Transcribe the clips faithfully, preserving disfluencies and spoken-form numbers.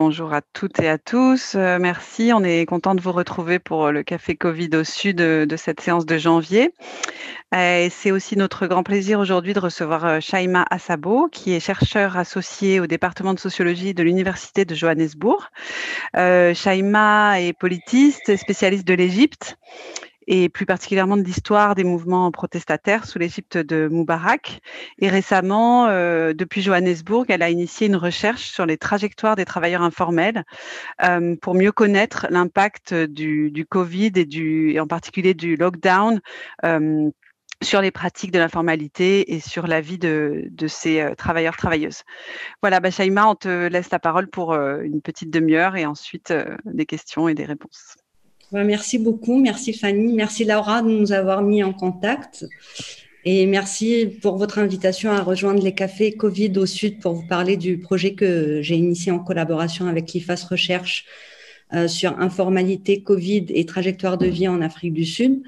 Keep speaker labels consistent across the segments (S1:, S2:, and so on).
S1: bonjour à toutes et à tous. Heu, merci, on est content de vous retrouver pour, heu, le café Covid au sud, heu, de cette séance de janvier. Heu, et c'est aussi notre grand plaisir aujourd'hui de recevoir, heu, Shaima Assabo, qui est chercheur associée au département de sociologie de l'université de Johannesburg. Heu, Shaima est politiste et spécialiste de l'Égypte et plus particulièrement de l'histoire des mouvements protestataires sous l'Égypte de Moubarak. Et récemment, heu, depuis Johannesburg, elle a initié une recherche sur les trajectoires des travailleurs informels, hem, pour mieux connaître l'impact du du Covid et du et en particulier du lockdown, hem, sur les pratiques de l'informalité et sur la vie de de ces, heu, travailleurs, travailleuses. Voilà, bah, Shaima, on te laisse la parole pour, heu, une petite demi-heure et ensuite, heu, des questions et des réponses.
S2: Ouais, merci beaucoup, merci Fanny, merci Laura de nous avoir mis en contact et merci pour votre invitation à rejoindre les cafés Covid au Sud pour vous parler du projet que j'ai initié en collaboration avec l'I F A S Recherche euh, sur informaalité, Covid et trajectoire de vie en Afrique du Sud.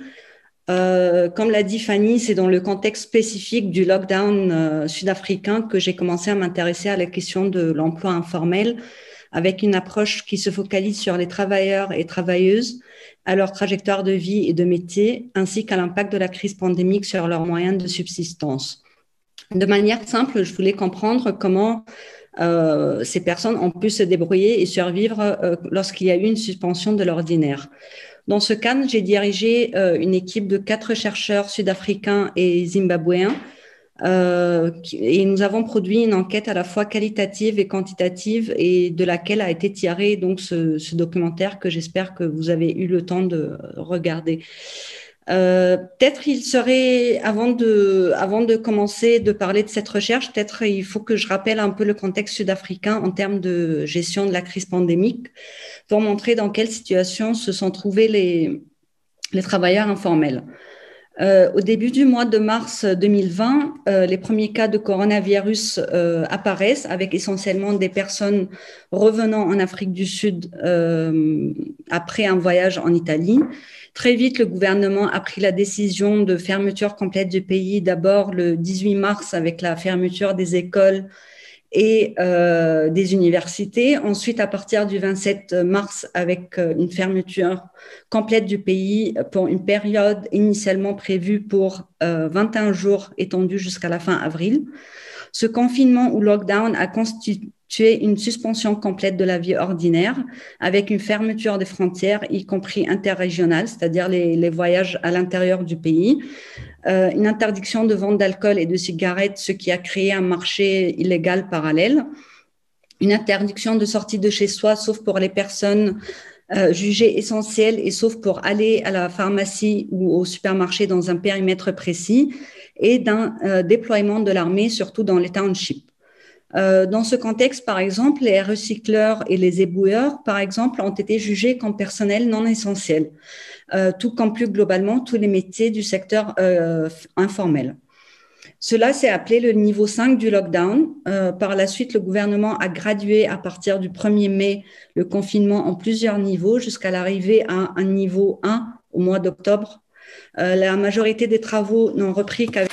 S2: Euh, comme l'a dit Fanny, c'est dans le contexte spécifique du lockdown euh, sud-africain que j'ai commencé à m'intéresser à la question de l'emploi informel avec une approche qui se focalise sur les travailleurs et travailleuses, à leur trajectoire de vie et de métier, ainsi qu'à l'impact de la crise pandémique sur leurs moyens de subsistance. De manière simple, je voulais comprendre comment euh, ces personnes ont pu se débrouiller et survivre euh, lorsqu'il y a eu une suspension de l'ordinaire. Dans ce cadre, j'ai dirigé euh, une équipe de quatre chercheurs sud-africains et zimbabwéens euh, et nous avons produit une enquête à la fois qualitative et quantitative et de laquelle a été tiré donc ce, ce documentaire que j'espère que vous avez eu le temps de regarder. Euh, peut-être il serait, avant de, avant de commencer de parler de cette recherche, peut-être il faut que je rappelle un peu le contexte sud-africain en termes de gestion de la crise pandémique pour montrer dans quelle situation se sont trouvés les, les travailleurs informels. Euh, au début du mois de mars deux mille vingt, euh, les premiers cas de coronavirus euh, apparaissent avec essentiellement des personnes revenant en Afrique du Sud euh, après un voyage en Italie. Très vite, le gouvernement a pris la décision de fermeture complète du pays, d'abord le dix-huit mars avec la fermeture des écoles et euh, des universités. Ensuite, à partir du vingt-sept mars, avec euh, une fermeture complète du pays pour une période initialement prévue pour euh, vingt et un jours, étendue jusqu'à la fin avril. Ce confinement ou lockdown a constitué une suspension complète de la vie ordinaire avec une fermeture des frontières, y compris interrégionales, c'est-à-dire les, les voyages à l'intérieur du pays, euh, une interdiction de vente d'alcool et de cigarettes, ce qui a créé un marché illégal parallèle, une interdiction de sortie de chez soi, sauf pour les personnes euh, jugées essentielles et sauf pour aller à la pharmacie ou au supermarché dans un périmètre précis, et d'un euh, déploiement de l'armée, surtout dans les townships. Euh, dans ce contexte, par exemple, les recycleurs et les éboueurs, par exemple, ont été jugés comme personnel non essentiel, euh, tout comme plus globalement tous les métiers du secteur euh, informel. Cela s'est appelé le niveau cinq du lockdown. Euh, par la suite, le gouvernement a gradué à partir du premier mai le confinement en plusieurs niveaux jusqu'à l'arrivée à un niveau un au mois d'octobre. Euh, la majorité des travaux n'ont repris qu'avec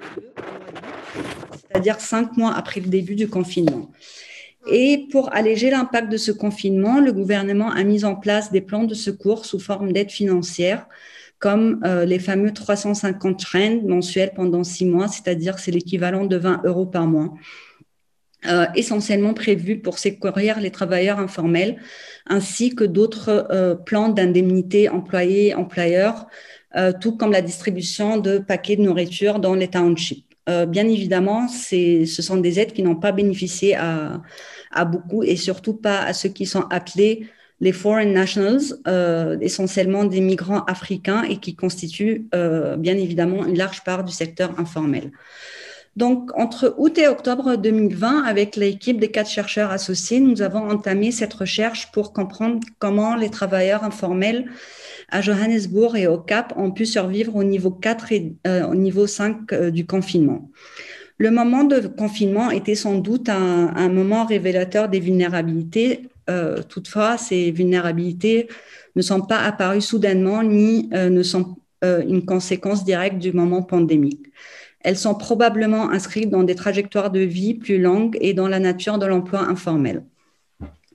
S2: c'est-à-dire cinq mois après le début du confinement. Et pour alléger l'impact de ce confinement, le gouvernement a mis en place des plans de secours sous forme d'aide financière, comme euh, les fameux trois cent cinquante rand mensuels pendant six mois, c'est-à-dire c'est l'équivalent de vingt euros par mois, euh, essentiellement prévus pour secourir les travailleurs informels, ainsi que d'autres euh, plans d'indemnité employés-employeurs, euh, tout comme la distribution de paquets de nourriture dans les townships. Euh, bien évidemment, ce sont des aides qui n'ont pas bénéficié à, à beaucoup et surtout pas à ceux qui sont appelés les foreign nationals, euh, essentiellement des migrants africains et qui constituent euh, bien évidemment une large part du secteur informel. Donc, entre août et octobre deux mille vingt, avec l'équipe des quatre chercheurs associés, nous avons entamé cette recherche pour comprendre comment les travailleurs informels à Johannesburg et au Cap ont pu survivre au niveau quatre et euh, au niveau cinq euh, du confinement. Le moment de confinement était sans doute un, un moment révélateur des vulnérabilités. Euh, toutefois, ces vulnérabilités ne sont pas apparues soudainement ni euh, ne sont euh, une conséquence directe du moment pandémique. Elles sont probablement inscrites dans des trajectoires de vie plus longues et dans la nature de l'emploi informel.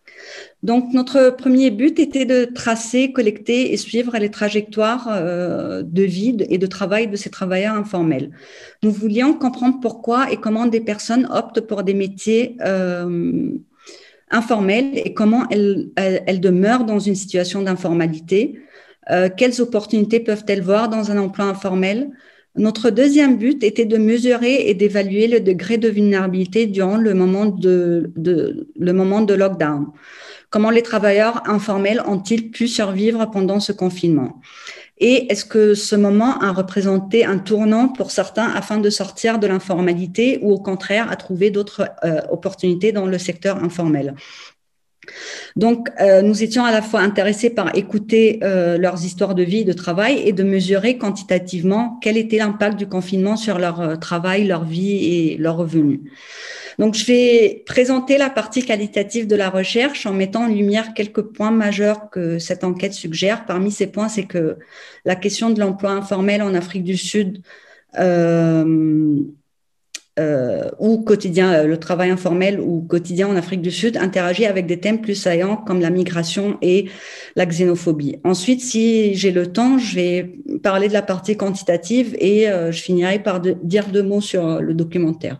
S2: Donc, notre premier but était de tracer, collecter et suivre les trajectoires euh, de vie et de travail de ces travailleurs informels. Nous voulions comprendre pourquoi et comment des personnes optent pour des métiers euh, informels et comment elles, elles, elles demeurent dans une situation d'informalité. Euh, quelles opportunités peuvent-elles voir dans un emploi informel? Notre deuxième but était de mesurer et d'évaluer le degré de vulnérabilité durant le moment de, de, le moment de lockdown. Comment les travailleurs informels ont-ils pu survivre pendant ce confinement? Et est-ce que ce moment a représenté un tournant pour certains afin de sortir de l'informalité ou au contraire à trouver d'autres euh, opportunités dans le secteur informel? Donc, euh, nous étions à la fois intéressés par écouter euh, leurs histoires de vie et de travail et de mesurer quantitativement quel était l'impact du confinement sur leur euh, travail, leur vie et leurs revenus. Donc, je vais présenter la partie qualitative de la recherche en mettant en lumière quelques points majeurs que cette enquête suggère. Parmi ces points, c'est que la question de l'emploi informel en Afrique du Sud euh, euh, ou quotidien, le travail informel ou quotidien en Afrique du Sud interagit avec des thèmes plus saillants comme la migration et la xénophobie. Ensuite, si j'ai le temps, je vais parler de la partie quantitative et euh, je finirai par de, dire deux mots sur le documentaire.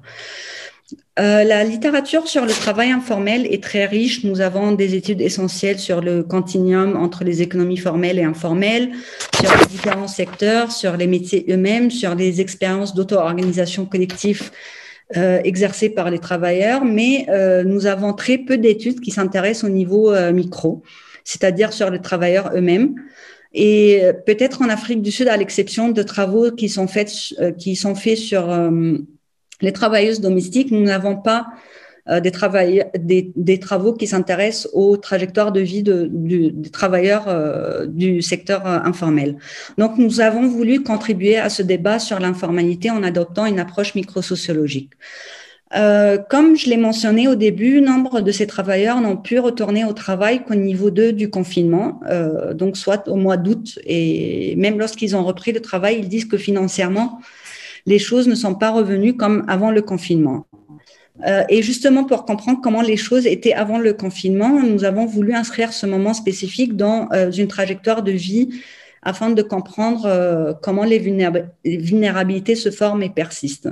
S2: Euh, la littérature sur le travail informel est très riche. Nous avons des études essentielles sur le continuum entre les économies formelles et informelles, sur les différents secteurs, sur les métiers eux-mêmes, sur les expériences d'auto-organisation collective euh, exercées par les travailleurs, mais euh, nous avons très peu d'études qui s'intéressent au niveau euh, micro, c'est-à-dire sur les travailleurs eux-mêmes. Et peut-être en Afrique du Sud, à l'exception de travaux qui sont faits, euh, qui sont faits sur euh, les travailleuses domestiques, nous n'avons pas euh, des, travail, des, des travaux qui s'intéressent aux trajectoires de vie de, du, des travailleurs euh, du secteur euh, informel. Donc, nous avons voulu contribuer à ce débat sur l'informalité en adoptant une approche microsociologique. Euh, comme je l'ai mentionné au début, nombre de ces travailleurs n'ont pu retourner au travail qu'au niveau deux du confinement, euh, donc soit au mois d'août, et même lorsqu'ils ont repris le travail, ils disent que financièrement, les choses ne sont pas revenues comme avant le confinement. Euh, et justement, pour comprendre comment les choses étaient avant le confinement, nous avons voulu inscrire ce moment spécifique dans euh, une trajectoire de vie afin de comprendre euh, comment les vulnérabilités se forment et persistent.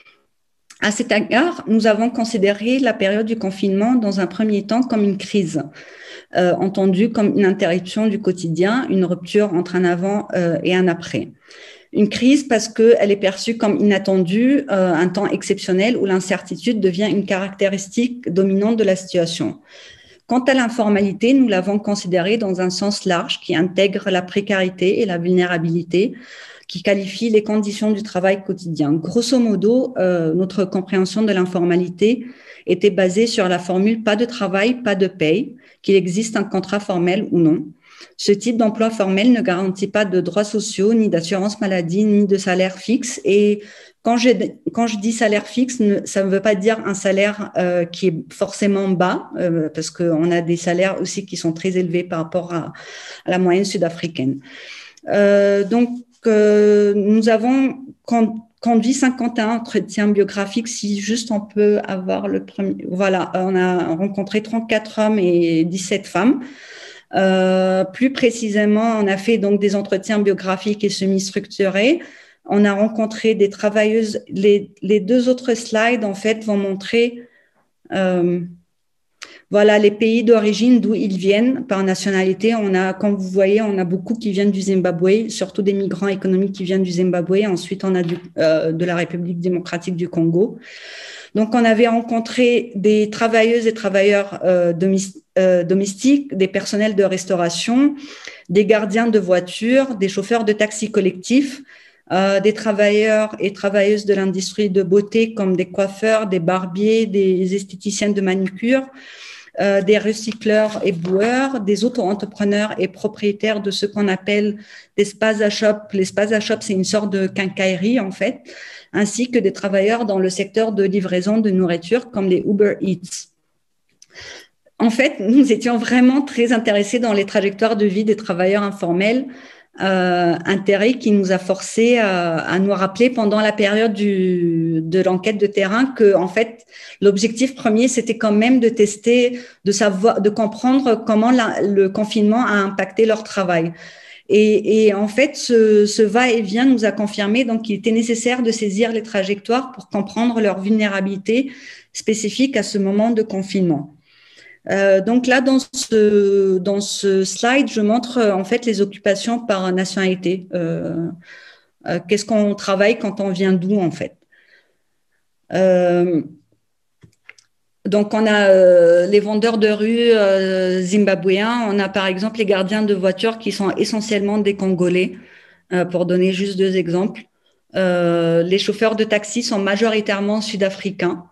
S2: À cet égard, nous avons considéré la période du confinement dans un premier temps comme une crise, euh, entendue comme une interruption du quotidien, une rupture entre un avant euh, et un après. Une crise parce qu'elle est perçue comme inattendue, euh, un temps exceptionnel où l'incertitude devient une caractéristique dominante de la situation. Quant à l'informalité, nous l'avons considérée dans un sens large qui intègre la précarité et la vulnérabilité, qui qualifie les conditions du travail quotidien. Grosso modo, euh, notre compréhension de l'informalité était basée sur la formule « pas de travail, pas de paye », qu'il existe un contrat formel ou non. Ce type d'emploi formel ne garantit pas de droits sociaux, ni d'assurance maladie, ni de salaire fixe. Et quand je, quand je dis salaire fixe, ça ne veut pas dire un salaire euh, qui est forcément bas, euh, parce qu'on a des salaires aussi qui sont très élevés par rapport à, à la moyenne sud-africaine. Euh, donc, euh, nous avons conduit cinquante et un entretiens biographiques, si juste on peut avoir le premier. Voilà, on a rencontré trente-quatre hommes et dix-sept femmes. Euh, plus précisément, on a fait donc des entretiens biographiques et semi-structurés. On a rencontré des travailleuses. Les, les deux autres slides, en fait, vont montrer euh, voilà, les pays d'origine d'où ils viennent par nationalité. On a, comme vous voyez, on a beaucoup qui viennent du Zimbabwe, surtout des migrants économiques qui viennent du Zimbabwe. Ensuite, on a du, euh, de la République démocratique du Congo. Donc, on avait rencontré des travailleuses et travailleurs euh, euh, domestiques, des personnels de restauration, des gardiens de voitures, des chauffeurs de taxis collectifs, euh, des travailleurs et travailleuses de l'industrie de beauté comme des coiffeurs, des barbiers, des esthéticiennes de manucure, euh, des recycleurs et boueurs, des auto-entrepreneurs et propriétaires de ce qu'on appelle des spaza shops. Les spaza shops, c'est une sorte de quincaillerie en fait, ainsi que des travailleurs dans le secteur de livraison de nourriture comme les Uber Eats. En fait, nous étions vraiment très intéressés dans les trajectoires de vie des travailleurs informels Euh, intérêt qui nous a forcé à, à nous rappeler pendant la période du, de l'enquête de terrain que, en fait, l'objectif premier, c'était quand même de tester, de savoir, de comprendre comment la, le confinement a impacté leur travail. Et, et en fait, ce, ce va-et-vient nous a confirmé donc qu'il était nécessaire de saisir les trajectoires pour comprendre leur vulnérabilité spécifique à ce moment de confinement. Euh, donc là, dans ce, dans ce slide, je montre euh, en fait les occupations par nationalité. Euh, euh, qu'est-ce qu'on travaille quand on vient d'où en fait. Euh, donc on a euh, les vendeurs de rue euh, zimbabwéens, on a par exemple les gardiens de voitures qui sont essentiellement des Congolais, euh, pour donner juste deux exemples. Euh, les chauffeurs de taxi sont majoritairement sud-africains.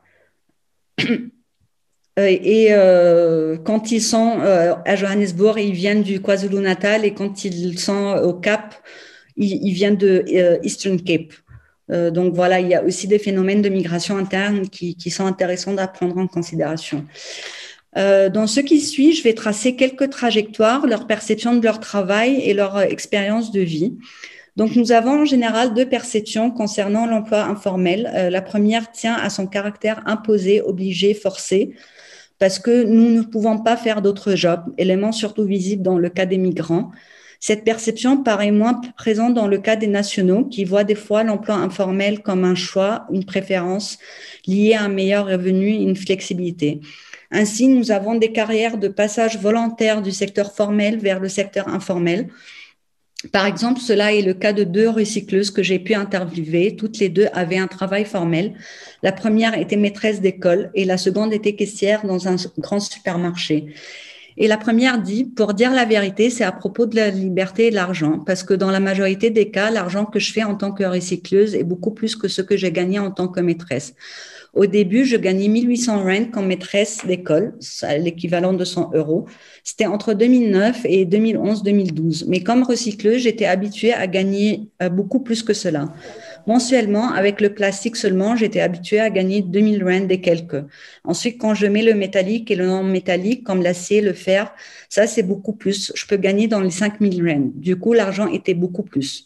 S2: Et euh, quand ils sont euh, à Johannesburg, ils viennent du KwaZulu-Natal, et quand ils sont au Cap, ils, ils viennent de euh, Eastern Cape. Euh, donc voilà, il y a aussi des phénomènes de migration interne qui, qui sont intéressants à prendre en considération. Euh, dans ce qui suit, je vais tracer quelques trajectoires, leur perception de leur travail et leur expérience de vie. Donc, nous avons en général deux perceptions concernant l'emploi informel. Euh, la première tient à son caractère imposé, obligé, forcé, parce que nous ne pouvons pas faire d'autres jobs, élément surtout visible dans le cas des migrants. Cette perception paraît moins présente dans le cas des nationaux, qui voient des fois l'emploi informel comme un choix, une préférence liée à un meilleur revenu, une flexibilité. Ainsi, nous avons des carrières de passage volontaire du secteur formel vers le secteur informel. Par exemple, cela est le cas de deux recycleuses que j'ai pu interviewer. Toutes les deux avaient un travail formel. La première était maîtresse d'école et la seconde était caissière dans un grand supermarché. Et la première dit, pour dire la vérité, c'est à propos de la liberté et de l'argent, parce que dans la majorité des cas, l'argent que je fais en tant que recycleuse est beaucoup plus que ce que j'ai gagné en tant que maîtresse. Au début, je gagnais mille huit cents rand comme maîtresse d'école, l'équivalent de cent euros. C'était entre deux mille neuf et deux mille onze deux mille douze. Mais comme recycleuse, j'étais habituée à gagner beaucoup plus que cela. Mensuellement, avec le plastique seulement, j'étais habituée à gagner deux mille rand et quelques. Ensuite, quand je mets le métallique et le non-métallique, comme l'acier, le fer, ça, c'est beaucoup plus. Je peux gagner dans les cinq mille rand. Du coup, l'argent était beaucoup plus.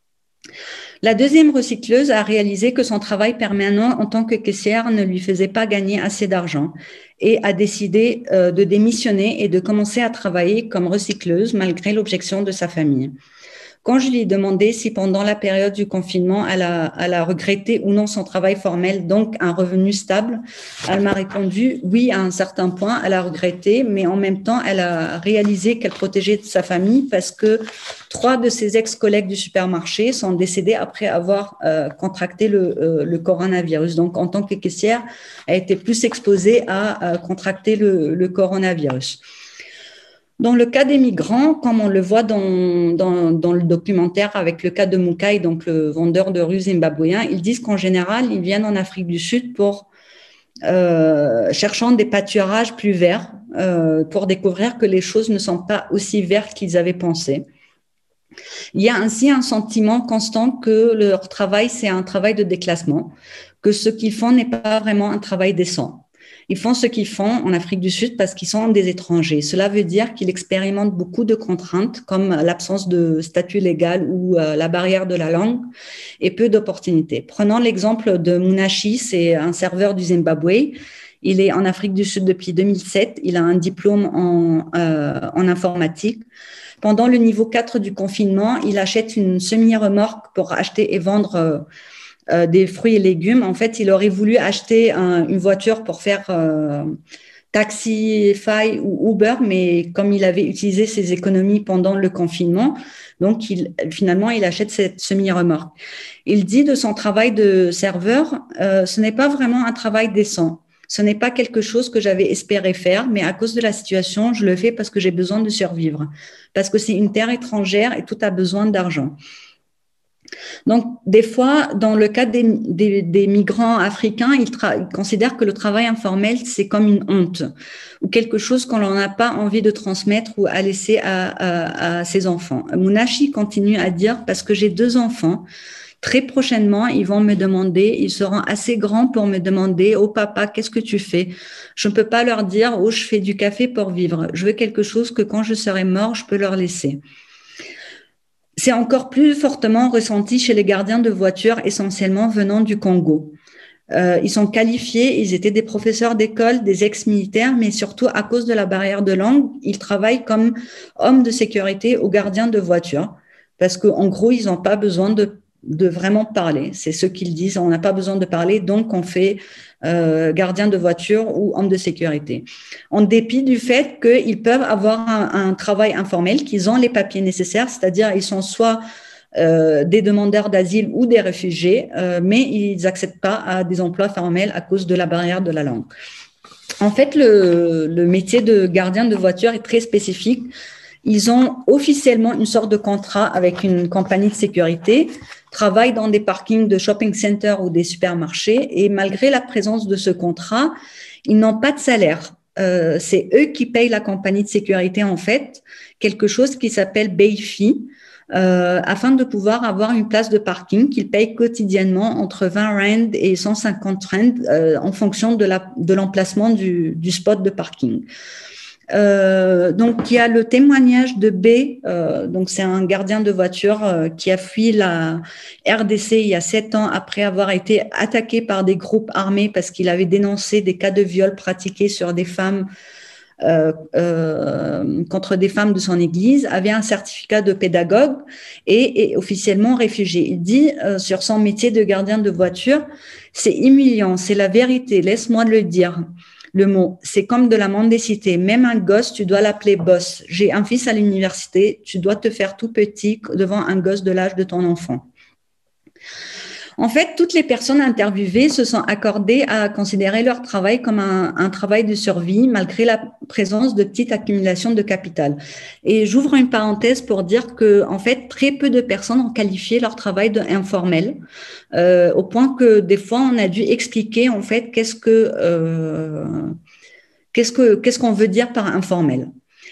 S2: La deuxième recycleuse a réalisé que son travail permanent en tant que caissière ne lui faisait pas gagner assez d'argent et a décidé euh, de démissionner et de commencer à travailler comme recycleuse malgré l'objection de sa famille. Quand je lui ai demandé si pendant la période du confinement, elle a, elle a regretté ou non son travail formel, donc un revenu stable, elle m'a répondu oui à un certain point, elle a regretté, mais en même temps, elle a réalisé qu'elle protégeait sa famille parce que trois de ses ex-collègues du supermarché sont décédés après avoir euh, contracté le, euh, le coronavirus. Donc, en tant que caissière, elle était plus exposée à, à contracter le, le coronavirus. Dans le cas des migrants, comme on le voit dans, dans, dans le documentaire avec le cas de Mukai, donc le vendeur de rue zimbabwéen, ils disent qu'en général, ils viennent en Afrique du Sud pour euh, cherchant des pâturages plus verts, euh, pour découvrir que les choses ne sont pas aussi vertes qu'ils avaient pensé. Il y a ainsi un sentiment constant que leur travail, c'est un travail de déclassement, que ce qu'ils font n'est pas vraiment un travail décent. Ils font ce qu'ils font en Afrique du Sud parce qu'ils sont des étrangers. Cela veut dire qu'ils expérimentent beaucoup de contraintes comme l'absence de statut légal ou euh, la barrière de la langue et peu d'opportunités. Prenons l'exemple de Munashi, c'est un serveur du Zimbabwe. Il est en Afrique du Sud depuis deux mille sept. Il a un diplôme en, euh, en informatique. Pendant le niveau quatre du confinement, il achète une semi-remorque pour acheter et vendre euh, Euh, des fruits et légumes. En fait, il aurait voulu acheter un, une voiture pour faire euh, Taxify ou Uber, mais comme il avait utilisé ses économies pendant le confinement, donc il, finalement, il achète cette semi-remorque. Il dit de son travail de serveur, euh, ce n'est pas vraiment un travail décent. Ce n'est pas quelque chose que j'avais espéré faire, mais à cause de la situation, je le fais parce que j'ai besoin de survivre, parce que c'est une terre étrangère et tout a besoin d'argent. Donc, des fois, dans le cas des, des, des migrants africains, ils, ils considèrent que le travail informel, c'est comme une honte ou quelque chose qu'on n'a pas envie de transmettre ou à laisser à, à, à ses enfants. Munashi continue à dire, parce que j'ai deux enfants, très prochainement, ils vont me demander, ils seront assez grands pour me demander, oh papa, qu'est-ce que tu fais? Je ne peux pas leur dire, oh, je fais du café pour vivre. Je veux quelque chose que quand je serai mort, je peux leur laisser. C'est encore plus fortement ressenti chez les gardiens de voitures, essentiellement venant du Congo. Euh, ils sont qualifiés, ils étaient des professeurs d'école, des ex-militaires, mais surtout à cause de la barrière de langue, ils travaillent comme hommes de sécurité ou gardiens de voiture, parce qu'en gros, ils n'ont pas besoin de, de vraiment parler. C'est ce qu'ils disent, on n'a pas besoin de parler, donc on fait euh, gardien de voiture ou homme de sécurité. En dépit du fait qu'ils peuvent avoir un, un travail informel, qu'ils ont les papiers nécessaires, c'est-à-dire ils sont soit Euh, des demandeurs d'asile ou des réfugiés, euh, mais ils n'accèdent pas à des emplois formels à cause de la barrière de la langue. En fait, le, le métier de gardien de voiture est très spécifique. Ils ont officiellement une sorte de contrat avec une compagnie de sécurité, travaillent dans des parkings de shopping centers ou des supermarchés, et malgré la présence de ce contrat, ils n'ont pas de salaire. Euh, c'est eux qui payent la compagnie de sécurité, en fait, quelque chose qui s'appelle bay fee. Euh, afin de pouvoir avoir une place de parking qu'ils payent quotidiennement entre vingt rand et cent cinquante rand euh, en fonction de, la, de l'emplacement du, du spot de parking. Euh, donc, il y a le témoignage de B, euh, donc c'est un gardien de voiture euh, qui a fui la R D C il y a sept ans après avoir été attaqué par des groupes armés parce qu'il avait dénoncé des cas de viol pratiqués sur des femmes Euh, euh, contre des femmes de son église, avait un certificat de pédagogue et est officiellement réfugié. Il dit euh, sur son métier de gardien de voiture, c'est humiliant, c'est la vérité, laisse-moi le dire. Le mot, c'est comme de la mendicité. Même un gosse, tu dois l'appeler boss. J'ai un fils à l'université, tu dois te faire tout petit devant un gosse de l'âge de ton enfant. En fait, toutes les personnes interviewées se sont accordées à considérer leur travail comme un, un travail de survie, malgré la présence de petites accumulations de capital. Et j'ouvre une parenthèse pour dire que, en fait, très peu de personnes ont qualifié leur travail d'informel, euh, au point que des fois, on a dû expliquer, en fait, qu'est-ce que, euh, qu'est-ce que, qu'est-ce qu'on veut dire par informel.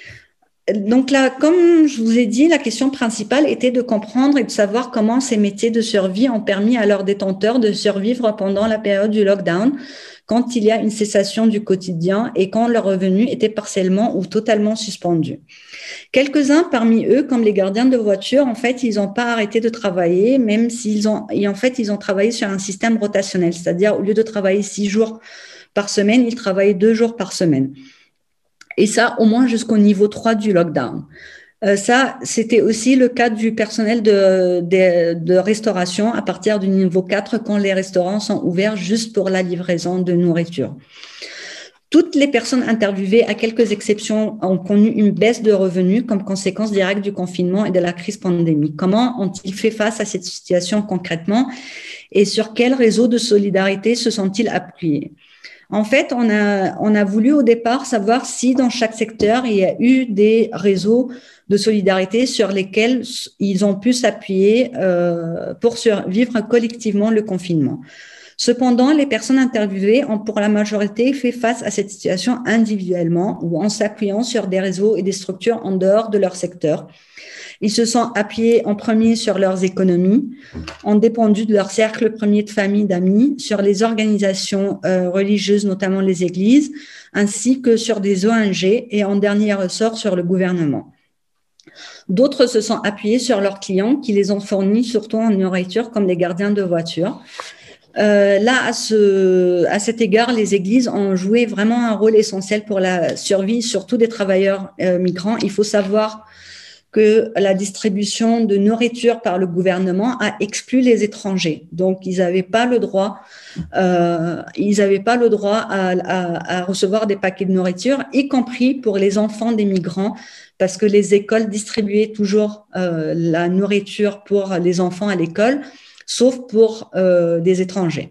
S2: Donc là, comme je vous ai dit, la question principale était de comprendre et de savoir comment ces métiers de survie ont permis à leurs détenteurs de survivre pendant la période du lockdown, quand il y a une cessation du quotidien et quand leurs revenus étaient partiellement ou totalement suspendus. Quelques-uns parmi eux, comme les gardiens de voiture, en fait, ils n'ont pas arrêté de travailler, même s'ils ont, et en fait, ils ont travaillé sur un système rotationnel, c'est-à-dire au lieu de travailler six jours par semaine, ils travaillaient deux jours par semaine. Et ça, au moins jusqu'au niveau trois du lockdown. Euh, ça, c'était aussi le cas du personnel de, de, de restauration à partir du niveau quatre, quand les restaurants sont ouverts juste pour la livraison de nourriture. Toutes les personnes interviewées, à quelques exceptions, ont connu une baisse de revenus comme conséquence directe du confinement et de la crise pandémique. Comment ont-ils fait face à cette situation concrètement et sur quel réseau de solidarité se sont-ils appuyés ? En fait, on a, on a voulu au départ savoir si dans chaque secteur, il y a eu des réseaux de solidarité sur lesquels ils ont pu s'appuyer euh, pour survivre collectivement le confinement. Cependant, les personnes interviewées ont pour la majorité fait face à cette situation individuellement ou en s'appuyant sur des réseaux et des structures en dehors de leur secteur. Ils se sont appuyés en premier sur leurs économies, ont dépendu de leur cercle premier de famille, d'amis, sur les organisations euh, religieuses, notamment les églises, ainsi que sur des O N G et en dernier ressort sur le gouvernement. D'autres se sont appuyés sur leurs clients qui les ont fournis surtout en nourriture comme les gardiens de voiture. Euh, là, à, ce, à cet égard, les églises ont joué vraiment un rôle essentiel pour la survie, surtout des travailleurs euh, migrants. Il faut savoir que la distribution de nourriture par le gouvernement a exclu les étrangers. Donc, ils n'avaient pas le droit, euh, ils n'avaient pas le droit à, à, à recevoir des paquets de nourriture, y compris pour les enfants des migrants, parce que les écoles distribuaient toujours euh, la nourriture pour les enfants à l'école, sauf pour euh, des étrangers.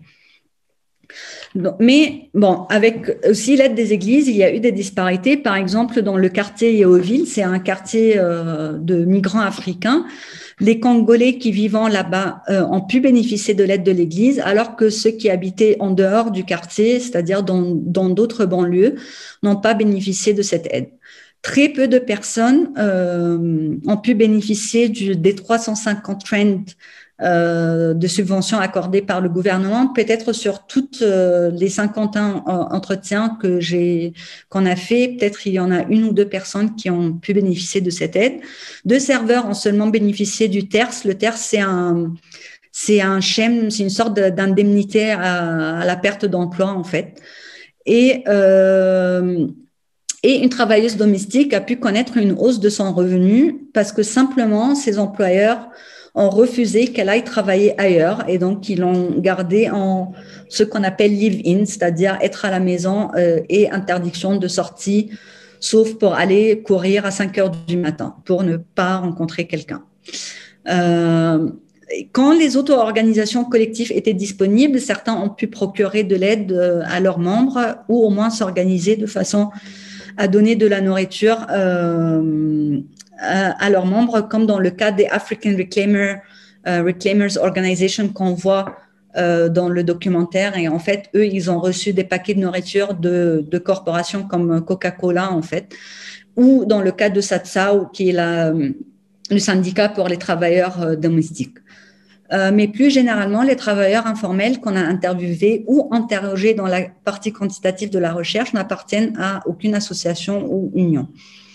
S2: Donc, mais bon, avec aussi l'aide des églises, il y a eu des disparités. Par exemple, dans le quartier Yeovil, c'est un quartier euh, de migrants africains. Les Congolais qui vivant là-bas euh, ont pu bénéficier de l'aide de l'église, alors que ceux qui habitaient en dehors du quartier, c'est-à-dire dans, dans d'autres banlieues, n'ont pas bénéficié de cette aide. Très peu de personnes euh, ont pu bénéficier du, des trois cent cinquante rand euh, de subventions accordées par le gouvernement. Peut-être sur toutes euh, les cinquante et un entretiens que j'ai, qu'on a fait, peut-être il y en a une ou deux personnes qui ont pu bénéficier de cette aide. Deux serveurs ont seulement bénéficié du T E R S. Le T E R S, c'est un, c'est un schème, c'est une sorte d'indemnité à, à la perte d'emploi, en fait. Et, euh, et une travailleuse domestique a pu connaître une hausse de son revenu parce que simplement, ses employeurs ont refusé qu'elle aille travailler ailleurs et donc ils l'ont gardée en ce qu'on appelle live-in, c'est-à-dire être à la maison euh, et interdiction de sortie, sauf pour aller courir à cinq heures du matin pour ne pas rencontrer quelqu'un. Euh, Quand les auto-organisations collectives étaient disponibles, certains ont pu procurer de l'aide à leurs membres ou au moins s'organiser de façon à donner de la nourriture euh, à, à leurs membres, comme dans le cas des African Reclaimer, euh, Reclaimers Organization qu'on voit euh, dans le documentaire. Et en fait, eux, ils ont reçu des paquets de nourriture de, de corporations comme Coca-Cola, en fait, ou dans le cas de SATSAO, qui est la, le syndicat pour les travailleurs euh, domestiques. Euh, mais plus généralement, les travailleurs informels qu'on a interviewés ou interrogés dans la partie quantitative de la recherche n'appartiennent à aucune association ou union.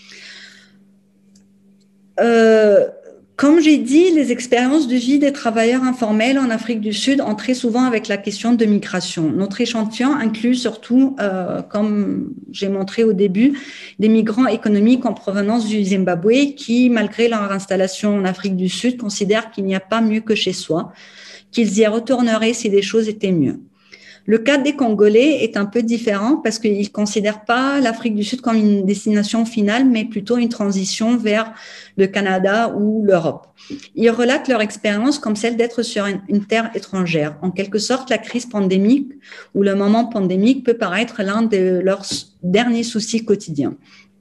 S2: Euh, comme j'ai dit, les expériences de vie des travailleurs informels en Afrique du Sud ont très souvent avec la question de migration. Notre échantillon inclut surtout, euh, comme j'ai montré au début, des migrants économiques en provenance du Zimbabwe qui, malgré leur installation en Afrique du Sud, considèrent qu'il n'y a pas mieux que chez soi, qu'ils y retourneraient si les choses étaient mieux. Le cas des Congolais est un peu différent parce qu'ils ne considèrent pas l'Afrique du Sud comme une destination finale, mais plutôt une transition vers le Canada ou l'Europe. Ils relatent leur expérience comme celle d'être sur une terre étrangère. En quelque sorte, la crise pandémique ou le moment pandémique peut paraître l'un de leurs derniers soucis quotidiens.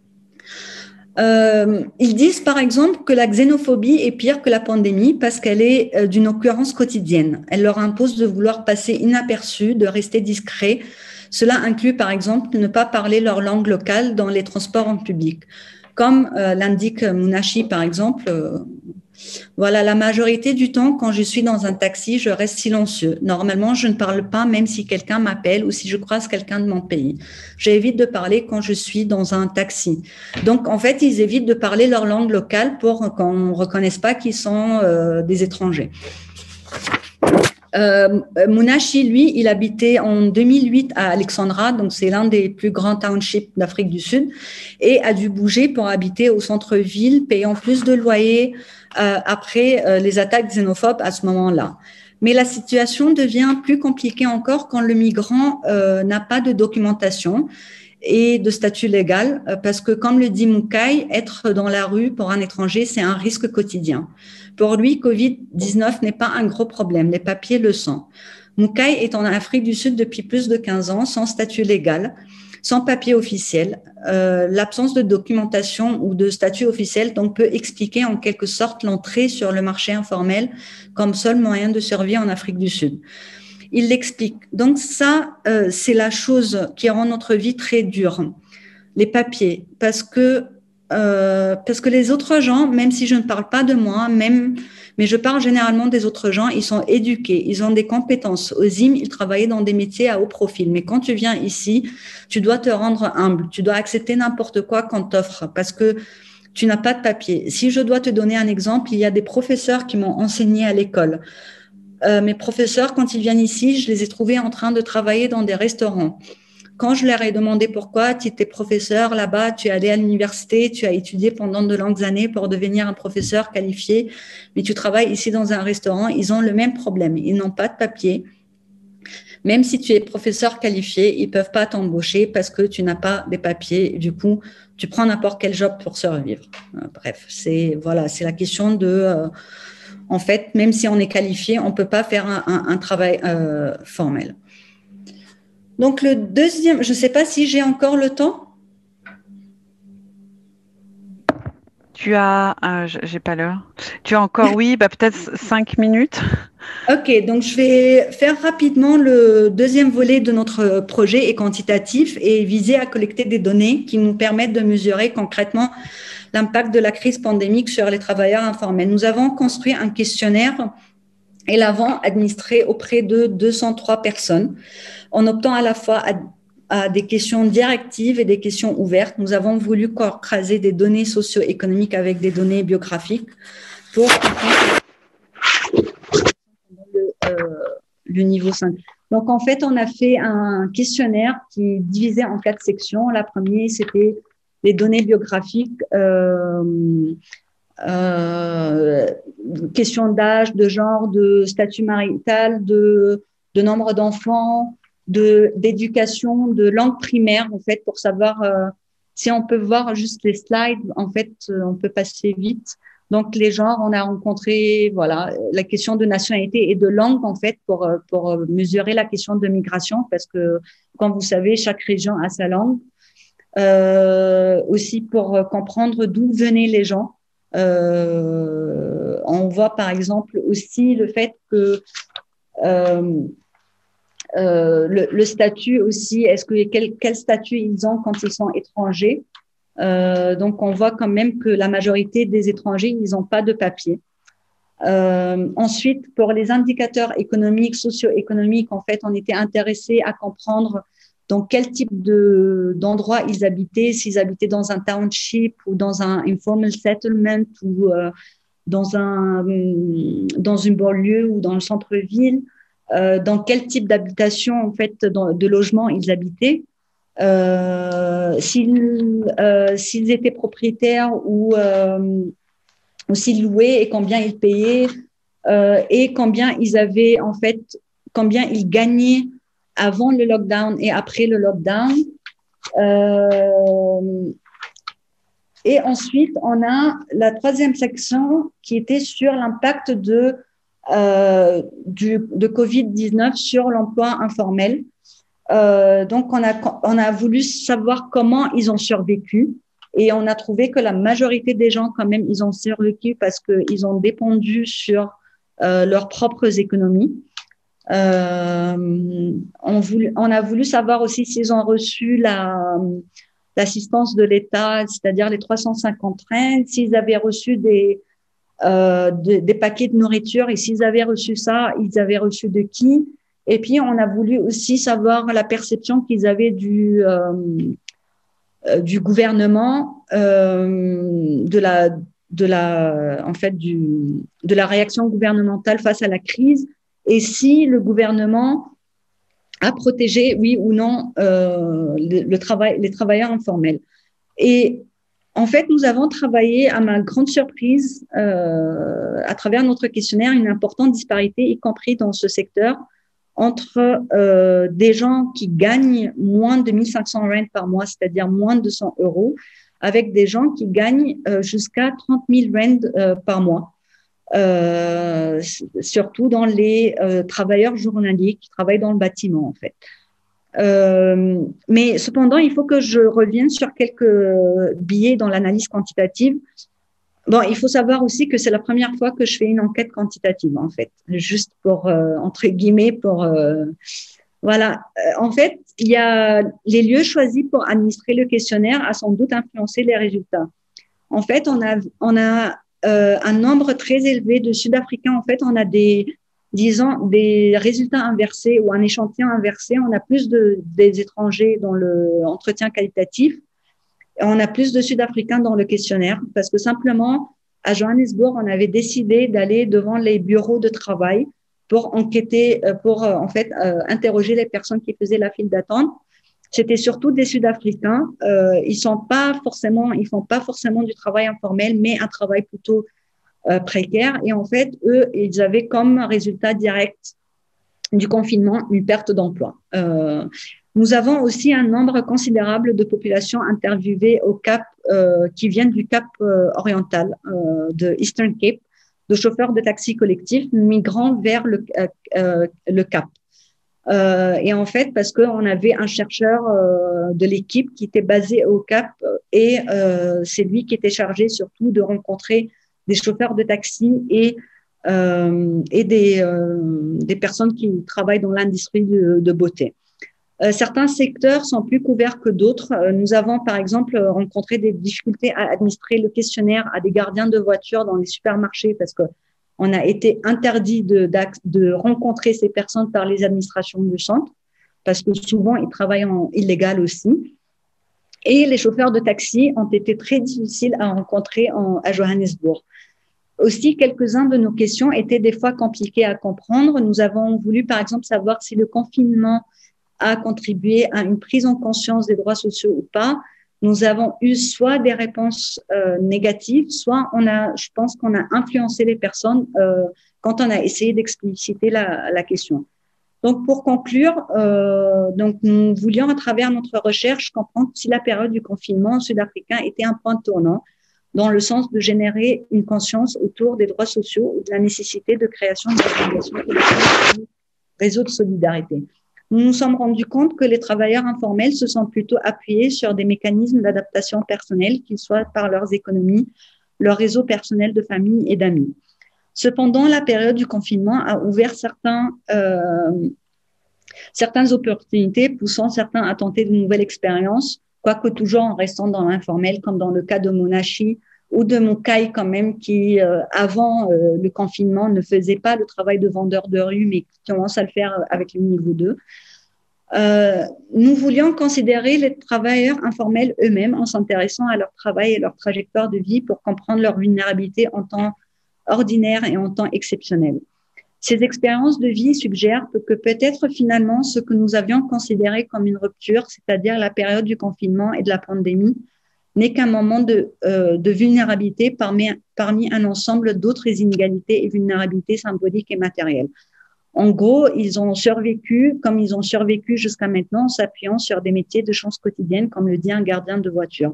S2: Euh, ils disent par exemple que la xénophobie est pire que la pandémie parce qu'elle est euh, d'une occurrence quotidienne. Elle leur impose de vouloir passer inaperçus, de rester discrets. Cela inclut par exemple ne pas parler leur langue locale dans les transports en public. Comme euh, l'indique Munashi par exemple, euh, voilà, la majorité du temps, quand je suis dans un taxi, je reste silencieux. Normalement, je ne parle pas même si quelqu'un m'appelle ou si je croise quelqu'un de mon pays. J'évite de parler quand je suis dans un taxi. Donc, en fait, ils évitent de parler leur langue locale pour qu'on ne reconnaisse pas qu'ils sont euh, des étrangers. Euh, Munashi, lui, il habitait en deux mille huit à Alexandra, donc c'est l'un des plus grands townships d'Afrique du Sud, et a dû bouger pour habiter au centre-ville, payant plus de loyer euh, après euh, les attaques xénophobes à ce moment-là. Mais la situation devient plus compliquée encore quand le migrant euh, n'a pas de documentation et de statut légal, parce que comme le dit Mukai, être dans la rue pour un étranger, c'est un risque quotidien. Pour lui, covid dix-neuf n'est pas un gros problème, les papiers le sont. Mukai est en Afrique du Sud depuis plus de quinze ans, sans statut légal, sans papier officiel. Euh, l'absence de documentation ou de statut officiel donc peut expliquer en quelque sorte l'entrée sur le marché informel comme seul moyen de survie en Afrique du Sud. Il l'explique. Donc ça, euh, c'est la chose qui rend notre vie très dure, les papiers, parce que euh, parce que les autres gens, même si je ne parle pas de moi, même, mais je parle généralement des autres gens, ils sont éduqués, ils ont des compétences. Aux I M, ils travaillaient dans des métiers à haut profil, mais quand tu viens ici, tu dois te rendre humble, tu dois accepter n'importe quoi qu'on t'offre, parce que tu n'as pas de papier. Si je dois te donner un exemple, il y a des professeurs qui m'ont enseigné à l'école. Euh, mes professeurs, quand ils viennent ici, je les ai trouvés en train de travailler dans des restaurants. Quand je leur ai demandé pourquoi, tu étais professeur là-bas, tu es allé à l'université, tu as étudié pendant de longues années pour devenir un professeur qualifié, mais tu travailles ici dans un restaurant, ils ont le même problème. Ils n'ont pas de papier. Même si tu es professeur qualifié, ils ne peuvent pas t'embaucher parce que tu n'as pas des papiers. Du coup, tu prends n'importe quel job pour survivre. Euh, bref, c'est voilà, c'est la question de... Euh, en fait, même si on est qualifié, on ne peut pas faire un, un, un travail euh, formel. Donc, le deuxième, je ne sais pas si j'ai encore le temps.
S1: Tu as, euh, j'ai pas l'heure. Tu as encore, oui, bah, peut-être cinq minutes.
S2: Ok, donc je vais faire rapidement le deuxième volet de notre projet est quantitatif et viser à collecter des données qui nous permettent de mesurer concrètement l'impact de la crise pandémique sur les travailleurs informels. Nous avons construit un questionnaire et l'avons administré auprès de deux cent trois personnes en optant à la fois à, à des questions directives et des questions ouvertes. Nous avons voulu croiser des données socio-économiques avec des données biographiques pour le, euh, le niveau cinq. Donc, en fait, on a fait un questionnaire qui est divisé en quatre sections. La première, c'était les données biographiques, euh, euh, question d'âge, de genre, de statut marital, de, de nombre d'enfants, de, d'éducation, de langue primaire, en fait, pour savoir euh, si on peut voir juste les slides, en fait, on peut passer vite. Donc, les genres, on a rencontré, voilà, la question de nationalité et de langue, en fait, pour, pour mesurer la question de migration, parce que, comme vous savez, chaque région a sa langue. Euh, aussi pour comprendre d'où venaient les gens. Euh, on voit, par exemple, aussi le fait que euh, euh, le, le statut aussi, est-ce que quel, quel statut ils ont quand ils sont étrangers. Euh, donc, on voit quand même que la majorité des étrangers, ils n'ont pas de papier. Euh, ensuite, pour les indicateurs économiques, socio-économiques, en fait, on était intéressé à comprendre dans quel type de, d'endroit ils habitaient, s'ils habitaient dans un township ou dans un informal settlement ou euh, dans, un, dans une banlieue ou dans le centre-ville, euh, dans quel type d'habitation, en fait, dans, de logement ils habitaient. Euh, s'ils, euh, s'ils étaient propriétaires ou, euh, ou s'ils louaient et combien ils payaient euh, et combien ils avaient, en fait, combien ils gagnaient avant le lockdown et après le lockdown. Euh, et ensuite, on a la troisième section qui était sur l'impact de, euh, du, de covid dix-neuf sur l'emploi informel. Euh, donc, on a, on a voulu savoir comment ils ont survécu et on a trouvé que la majorité des gens, quand même, ils ont survécu parce qu'ils ont dépendu sur euh, leurs propres économies. Euh, on, voulu, on a voulu savoir aussi s'ils ont reçu la, l'assistance de l'État, c'est-à-dire les trois cent cinquante trains, s'ils avaient reçu des, euh, de, des paquets de nourriture et s'ils avaient reçu ça, ils avaient reçu de qui. Et puis, on a voulu aussi savoir la perception qu'ils avaient du, euh, du gouvernement, euh, de la, de la, en fait, du, de la réaction gouvernementale face à la crise, et si le gouvernement a protégé, oui ou non, euh, le, le travail, les travailleurs informels. Et en fait, nous avons travaillé, à ma grande surprise, euh, à travers notre questionnaire, une importante disparité, y compris dans ce secteur, entre euh, des gens qui gagnent moins de mille cinq cents rand par mois, c'est-à-dire moins de cent euros, avec des gens qui gagnent euh, jusqu'à trente mille rand euh, par mois. Euh, surtout dans les euh, travailleurs journaliers qui travaillent dans le bâtiment, en fait. Euh, mais cependant, il faut que je revienne sur quelques biais dans l'analyse quantitative. Bon, il faut savoir aussi que c'est la première fois que je fais une enquête quantitative, en fait, juste pour, euh, entre guillemets, pour... Euh, voilà. Euh, en fait, il y a les lieux choisis pour administrer le questionnaire a sans doute influencé les résultats. En fait, on a, on a euh, un nombre très élevé de Sud-Africains. En fait, on a des, disons, des résultats inversés ou un échantillon inversé. On a plus de, des étrangers dans l'entretien qualitatif. On a plus de Sud-Africains dans le questionnaire parce que simplement, à Johannesburg, on avait décidé d'aller devant les bureaux de travail pour enquêter, pour en fait euh, interroger les personnes qui faisaient la file d'attente. C'était surtout des Sud-Africains. Euh, ils sont pas forcément, ils font pas forcément du travail informel, mais un travail plutôt euh, précaire. Et en fait, eux, ils avaient comme résultat direct du confinement une perte d'emploi. Euh, nous avons aussi un nombre considérable de populations interviewées au Cap, euh, qui viennent du Cap euh, oriental, euh, de Eastern Cape, de chauffeurs de taxi collectifs migrant vers le, euh, euh, le Cap. Euh, et en fait, parce qu'on avait un chercheur euh, de l'équipe qui était basé au Cap et euh, c'est lui qui était chargé surtout de rencontrer des chauffeurs de taxi et, euh, et des, euh, des personnes qui travaillent dans l'industrie de, de beauté. Euh, certains secteurs sont plus couverts que d'autres. Euh, nous avons, par exemple, rencontré des difficultés à administrer le questionnaire à des gardiens de voitures dans les supermarchés parce que On a été interdit de, de rencontrer ces personnes par les administrations du centre parce que souvent, ils travaillent en illégal aussi. Et les chauffeurs de taxi ont été très difficiles à rencontrer en, à Johannesburg. Aussi, quelques-uns de nos questions étaient des fois compliquées à comprendre. Nous avons voulu, par exemple, savoir si le confinement a contribué à une prise en conscience des droits sociaux ou pas. Nous avons eu soit des réponses euh, négatives, soit on a, je pense qu'on a influencé les personnes euh, quand on a essayé d'expliciter la, la question. Donc, pour conclure, euh, donc nous voulions, à travers notre recherche, comprendre si la période du confinement sud-africain était un point tournant dans le sens de générer une conscience autour des droits sociaux ou de la nécessité de création d'organisations collectives, réseaux de solidarité. Nous nous sommes rendus compte que les travailleurs informels se sont plutôt appuyés sur des mécanismes d'adaptation personnelle, qu'ils soient par leurs économies, leur réseau personnel de famille et d'amis. Cependant, la période du confinement a ouvert certains, euh, certaines opportunités, poussant certains à tenter de nouvelles expériences, quoique toujours en restant dans l'informel, comme dans le cas de Monachi ou de Mokai quand même, qui euh, avant euh, le confinement ne faisait pas le travail de vendeur de rue, mais qui commence à le faire avec le niveau deux. Euh, nous voulions considérer les travailleurs informels eux-mêmes en s'intéressant à leur travail et leur trajectoire de vie pour comprendre leur vulnérabilité en temps ordinaire et en temps exceptionnel. Ces expériences de vie suggèrent que peut-être finalement ce que nous avions considéré comme une rupture, c'est-à-dire la période du confinement et de la pandémie, n'est qu'un moment de, euh, de vulnérabilité parmi, parmi un ensemble d'autres inégalités et vulnérabilités symboliques et matérielles. En gros, ils ont survécu comme ils ont survécu jusqu'à maintenant en s'appuyant sur des métiers de chance quotidienne, comme le dit un gardien de voiture.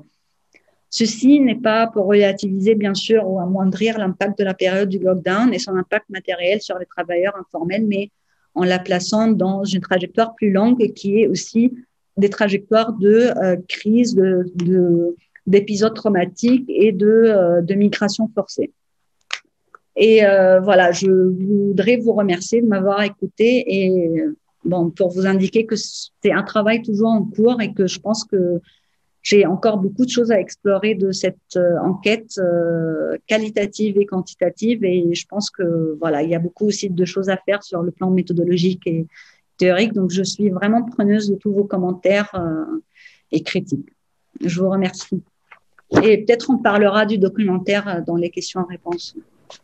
S2: Ceci n'est pas pour relativiser, bien sûr, ou amoindrir l'impact de la période du lockdown et son impact matériel sur les travailleurs informels, mais en la plaçant dans une trajectoire plus longue qui est aussi des trajectoires de euh, crise, de, de, d'épisodes traumatiques et de, euh, de migration forcée. Et euh, voilà, je voudrais vous remercier de m'avoir écouté et bon, pour vous indiquer que c'est un travail toujours en cours et que je pense que j'ai encore beaucoup de choses à explorer de cette euh, enquête euh, qualitative et quantitative et je pense que voilà, il y a beaucoup aussi de choses à faire sur le plan méthodologique et théorique. Donc, je suis vraiment preneuse de tous vos commentaires euh, et critiques. Je vous remercie. Et peut-être on parlera du documentaire dans les questions-réponses.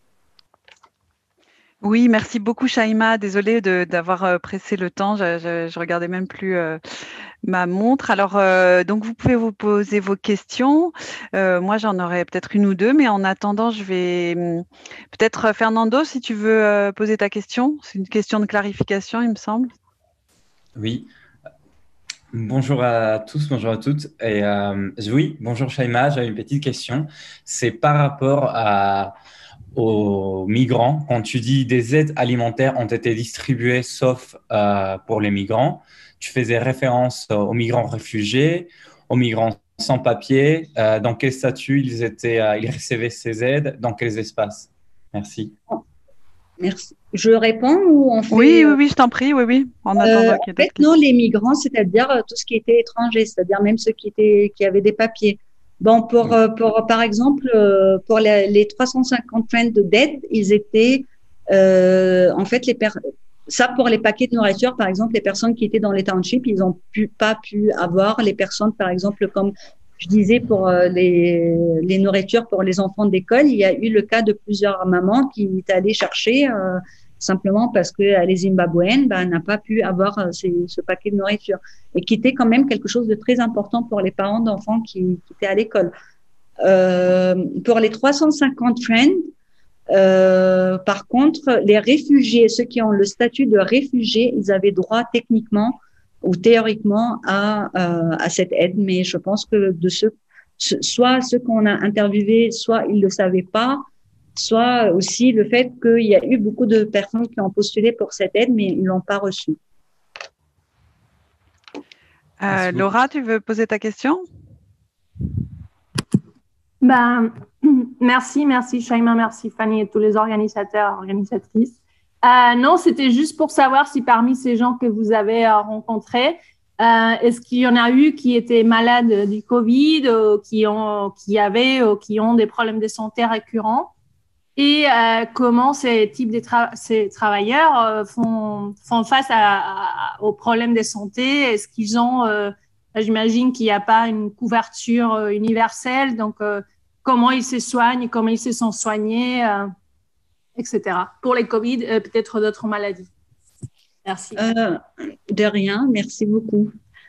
S1: Oui, merci beaucoup Shaima. Désolée de, d'avoir euh, pressé le temps. Je, je, je regardais même plus euh, ma montre. Alors, euh, donc vous pouvez vous poser vos questions. Euh, moi, j'en aurais peut-être une ou deux, mais en attendant, je vais peut-être Fernando, si tu veux euh, poser ta question. C'est une question de clarification, il me semble.
S3: Oui. Bonjour à tous, bonjour à toutes. Et euh, oui, bonjour Shaima. J'avais une petite question. C'est par rapport à aux migrants. Quand tu dis des aides alimentaires ont été distribuées sauf euh, pour les migrants, tu faisais référence aux migrants réfugiés, aux migrants sans papier. Euh, dans quel statut ils étaient, euh, ils recevaient ces aides, dans quels espaces? Merci.
S2: Merci. Je réponds ou on fait…
S1: Oui, oui, oui, je t'en prie, oui, oui. En attendant
S2: euh,
S1: qu'il y ait
S2: en fait,
S1: d'autres
S2: non, les migrants, c'est-à-dire tout ce qui était étranger, c'est-à-dire même ceux qui, étaient, qui avaient des papiers. Bon, pour, pour, par exemple, pour les, les trois cent cinquante friends d'aide, ils étaient, euh, en fait, les per... ça pour les paquets de nourriture, par exemple, les personnes qui étaient dans les townships, ils n'ont pu, pas pu avoir les personnes, par exemple, comme je disais, pour les, les nourritures pour les enfants d'école. Il y a eu le cas de plusieurs mamans qui étaient allées chercher, euh, simplement parce que les Zimbabwéennes ben, n'a pas pu avoir euh, ces, ce paquet de nourriture et qui était quand même quelque chose de très important pour les parents d'enfants qui, qui étaient à l'école. Euh, pour les trois cent cinquante friends, euh, par contre, les réfugiés, ceux qui ont le statut de réfugiés, ils avaient droit techniquement ou théoriquement à, euh, à cette aide, mais je pense que de ceux, soit ceux qu'on a interviewés, soit ils le savaient pas, soit aussi le fait qu'il y a eu beaucoup de personnes qui ont postulé pour cette aide, mais ils ne l'ont pas reçue.
S1: Euh, Laura, tu veux poser ta question?
S4: Ben, merci, merci Shaima, merci Fanny et tous les organisateurs, organisatrices. Euh, non, c'était juste pour savoir si parmi ces gens que vous avez euh, rencontrés, euh, est-ce qu'il y en a eu qui étaient malades du Covid, euh, qui, ont, qui avaient, euh, qui ont des problèmes de santé récurrents? et euh, comment ces types de tra ces travailleurs euh, font, font face à, à, aux problèmes de santé. Est-ce qu'ils ont, euh, j'imagine qu'il n'y a pas une couverture euh, universelle, donc euh, comment ils se soignent, comment ils se sont soignés, euh, et cetera. Pour les Covid, euh, peut-être d'autres maladies. Merci.
S2: Euh, de rien, merci beaucoup.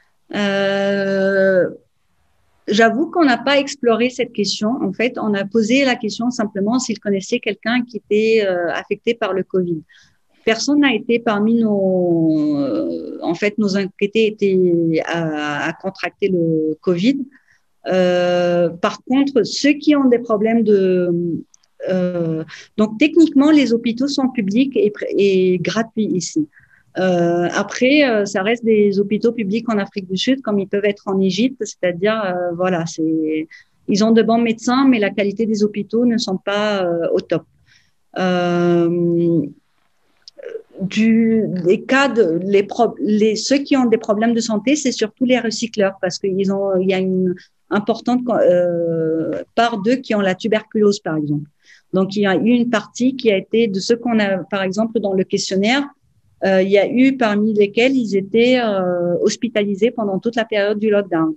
S2: Euh, J'avoue qu'on n'a pas exploré cette question. En fait, on a posé la question simplement s'ils connaissaient quelqu'un qui était euh, affecté par le Covid. Personne n'a été parmi nos, euh, en fait, nos enquêtés étaient à, à contracter le Covid. Euh, par contre, ceux qui ont des problèmes de, euh, donc techniquement, les hôpitaux sont publics et, et gratuits ici. Euh, après, euh, ça reste des hôpitaux publics en Afrique du Sud, comme ils peuvent être en Égypte, c'est-à-dire, euh, voilà, c'est, ils ont de bons médecins, mais la qualité des hôpitaux ne sont pas euh, au top. Euh, du, les cas de, les, pro, les ceux qui ont des problèmes de santé, c'est surtout les recycleurs, parce qu'ils ont, il y a une importante euh, part d'eux qui ont la tuberculose, par exemple. Donc, il y a eu une partie qui a été de ceux qu'on a, par exemple, dans le questionnaire. Euh, il y a eu parmi lesquels ils étaient euh, hospitalisés pendant toute la période du lockdown.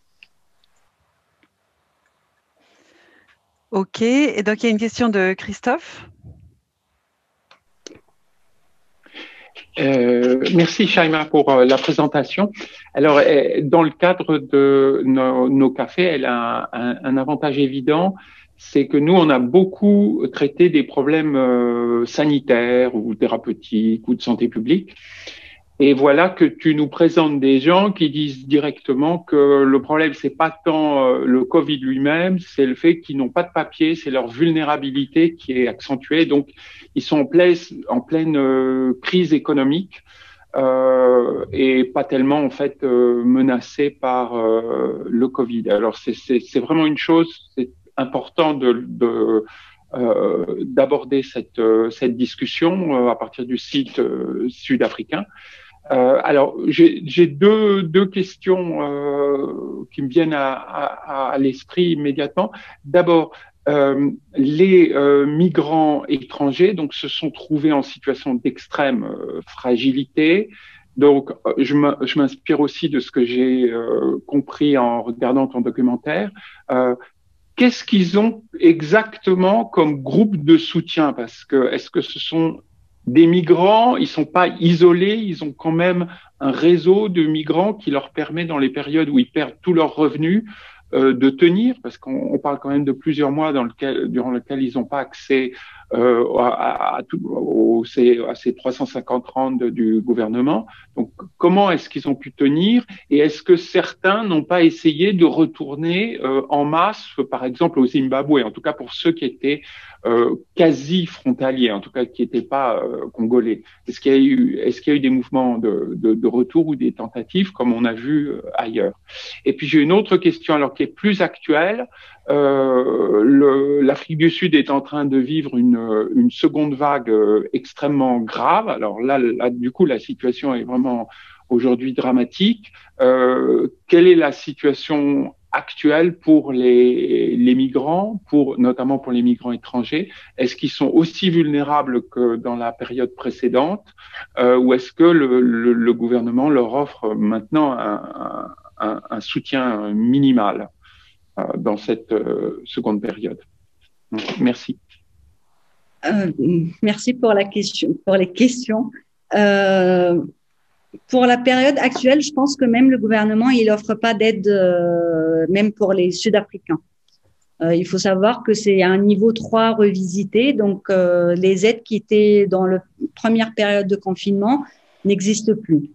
S1: Ok, et donc il y a une question de Christophe.
S5: Euh, merci Shaima pour euh, la présentation. Alors, euh, dans le cadre de nos, nos cafés, elle a un, un avantage évident, c'est que nous, on a beaucoup traité des problèmes euh, sanitaires ou thérapeutiques ou de santé publique. Et voilà que tu nous présentes des gens qui disent directement que le problème, c'est pas tant euh, le Covid lui-même, c'est le fait qu'ils n'ont pas de papier, c'est leur vulnérabilité qui est accentuée. Donc, ils sont en pleine, en pleine euh, crise économique euh, et pas tellement en fait euh, menacés par euh, le Covid. Alors, c'est, c'est, c'est vraiment une chose, c'est important de, de euh, d'aborder cette, euh, cette discussion euh, à partir du site euh, sud-africain. Euh, alors, j'ai, j'ai deux, deux questions euh, qui me viennent à, à, à l'esprit immédiatement. D'abord, euh, les euh, migrants étrangers donc se sont trouvés en situation d'extrême euh, fragilité. Donc, je m'inspire aussi de ce que j'ai euh, compris en regardant ton documentaire. Euh, Qu'est-ce qu'ils ont exactement comme groupe de soutien? Parce que est-ce que ce sont des migrants? Ils sont pas isolés, ils ont quand même un réseau de migrants qui leur permet, dans les périodes où ils perdent tous leurs revenus, euh, de tenir, parce qu'on on parle quand même de plusieurs mois dans lequel, durant lesquels ils n'ont pas accès euh, à, à, à, tout, au, à ces trois cent cinquante rand du gouvernement. Donc, comment est-ce qu'ils ont pu tenir? Et est-ce que certains n'ont pas essayé de retourner euh, en masse, par exemple au Zimbabwe, en tout cas pour ceux qui étaient euh, quasi frontaliers, en tout cas qui n'étaient pas euh, congolais? Est-ce qu'il y a eu, est-ce qu'il y a eu des mouvements de, de, de retour ou des tentatives comme on a vu euh, ailleurs? Et puis j'ai une autre question, alors qui est plus actuelle. Euh, le, l'Afrique du Sud est en train de vivre une, une seconde vague euh, extrêmement grave. Alors là, là, du coup, la situation est vraiment aujourd'hui dramatique. Euh, quelle est la situation actuelle pour les, les migrants, pour, notamment pour les migrants étrangers? Est-ce qu'ils sont aussi vulnérables que dans la période précédente euh, ou est-ce que le, le, le gouvernement leur offre maintenant un, un, un soutien minimal dans cette euh, seconde période? Merci.
S2: Euh, merci pour la question, pour les questions. Euh, pour la période actuelle, je pense que même le gouvernement, il offre pas d'aide, euh, même pour les Sud-Africains. Euh, il faut savoir que c'est un niveau trois revisité, donc euh, les aides qui étaient dans la première période de confinement n'existent plus.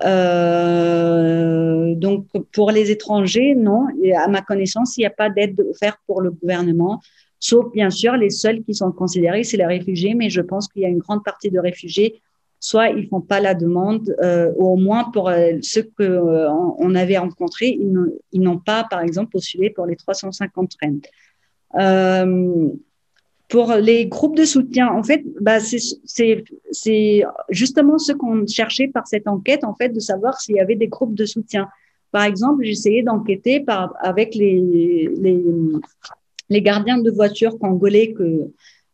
S2: Euh, donc, pour les étrangers, non. Et à ma connaissance, il n'y a pas d'aide offerte pour le gouvernement, sauf bien sûr les seuls qui sont considérés, c'est les réfugiés. Mais je pense qu'il y a une grande partie de réfugiés, soit ils font pas la demande, euh, ou au moins pour euh, ceux que euh, on avait rencontrés, ils, n'ont, ils n'ont pas, par exemple, postulé pour les trois cent cinquante rand. Euh, Pour les groupes de soutien, en fait, bah, c'est, c'est, c'est justement ce qu'on cherchait par cette enquête, en fait, de savoir s'il y avait des groupes de soutien. Par exemple, j'essayais d'enquêter par, avec les, les, les gardiens de voitures congolais que,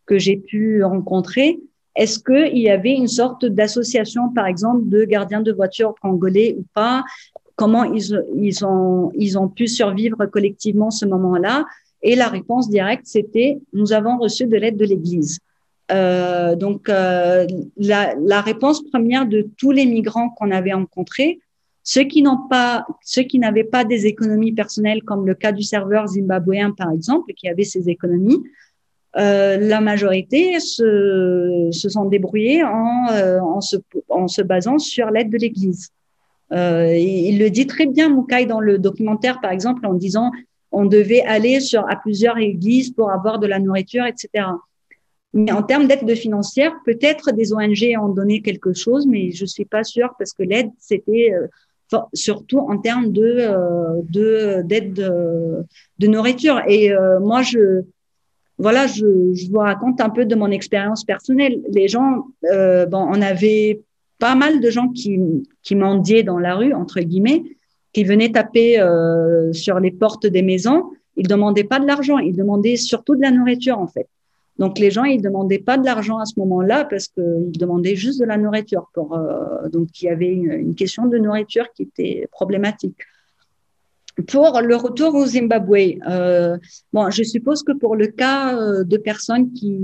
S2: que j'ai pu rencontrer, est-ce qu'il y avait une sorte d'association, par exemple, de gardiens de voitures congolais ou pas? Comment ils, ils, ont, ils ont pu survivre collectivement ce moment-là? Et la réponse directe, c'était « nous avons reçu de l'aide de l'Église ». Euh, donc, euh, la, la réponse première de tous les migrants qu'on avait rencontrés, ceux qui n'ont pas, ceux qui n'avaient pas des économies personnelles, comme le cas du serveur zimbabwéen par exemple, qui avait ses économies, euh, la majorité se, se sont débrouillés en, euh, en, se, en se basant sur l'aide de l'Église. Euh, il le dit très bien, Mukai, dans le documentaire, par exemple, en disant on devait aller sur à plusieurs églises pour avoir de la nourriture, et cetera. Mais en termes d'aide financière, peut-être des O N G ont donné quelque chose, mais je suis pas sûre parce que l'aide, c'était euh, surtout en termes de, euh, de, d'aide de, de nourriture. Et euh, moi, je, voilà, je, je vous raconte un peu de mon expérience personnelle. Les gens, euh, bon, on avait pas mal de gens qui, qui mendiaient dans la rue, entre guillemets, qui venaient taper euh, sur les portes des maisons. Ils demandaient pas de l'argent, ils demandaient surtout de la nourriture, en fait. Donc, les gens, ils demandaient pas de l'argent à ce moment-là parce qu'ils demandaient juste de la nourriture. Pour, euh, donc, il y avait une, une question de nourriture qui était problématique. Pour le retour au Zimbabwe, euh, bon, je suppose que pour le cas euh, de personnes qui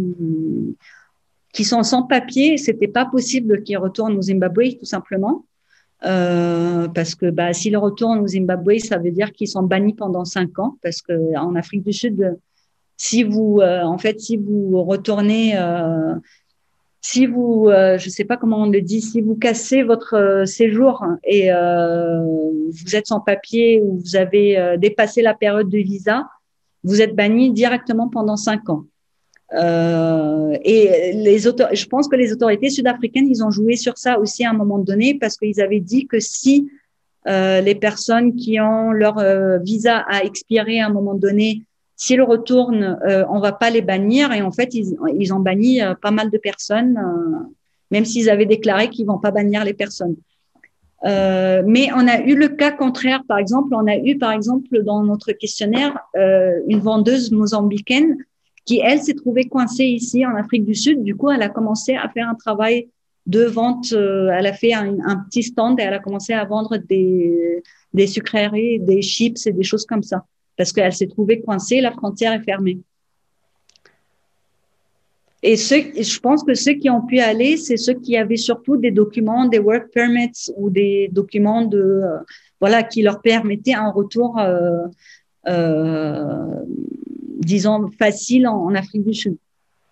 S2: qui sont sans papier, c'était pas possible qu'ils retournent au Zimbabwe, tout simplement, euh, parce que bah, s'ils retournent au Zimbabwe, ça veut dire qu'ils sont bannis pendant cinq ans, parce que en Afrique du Sud, si vous, euh, en fait, si vous retournez, euh, si vous, euh, je sais pas comment on le dit, si vous cassez votre euh, séjour et euh, vous êtes sans papier ou vous avez euh, dépassé la période de visa, vous êtes banni directement pendant cinq ans. Euh, et les auto- je pense que les autorités sud-africaines, ils ont joué sur ça aussi à un moment donné parce qu'ils avaient dit que si euh, les personnes qui ont leur euh, visa à expirer à un moment donné, s'ils retournent, euh, on va pas les bannir. Et en fait, ils, ils ont banni euh, pas mal de personnes, euh, même s'ils avaient déclaré qu'ils vont pas bannir les personnes. Euh, mais on a eu le cas contraire. Par exemple, on a eu, par exemple, dans notre questionnaire, euh, une vendeuse mozambicaine qui, elle, s'est trouvée coincée ici en Afrique du Sud. Du coup, elle a commencé à faire un travail de vente. Euh, elle a fait un, un petit stand et elle a commencé à vendre des, des sucreries, des chips et des choses comme ça. Parce qu'elle s'est trouvée coincée, la frontière est fermée. Et ceux, je pense que ceux qui ont pu aller, c'est ceux qui avaient surtout des documents, des work permits ou des documents de, euh, voilà, qui leur permettaient un retour, euh, euh, disons, facile en, en Afrique du Sud.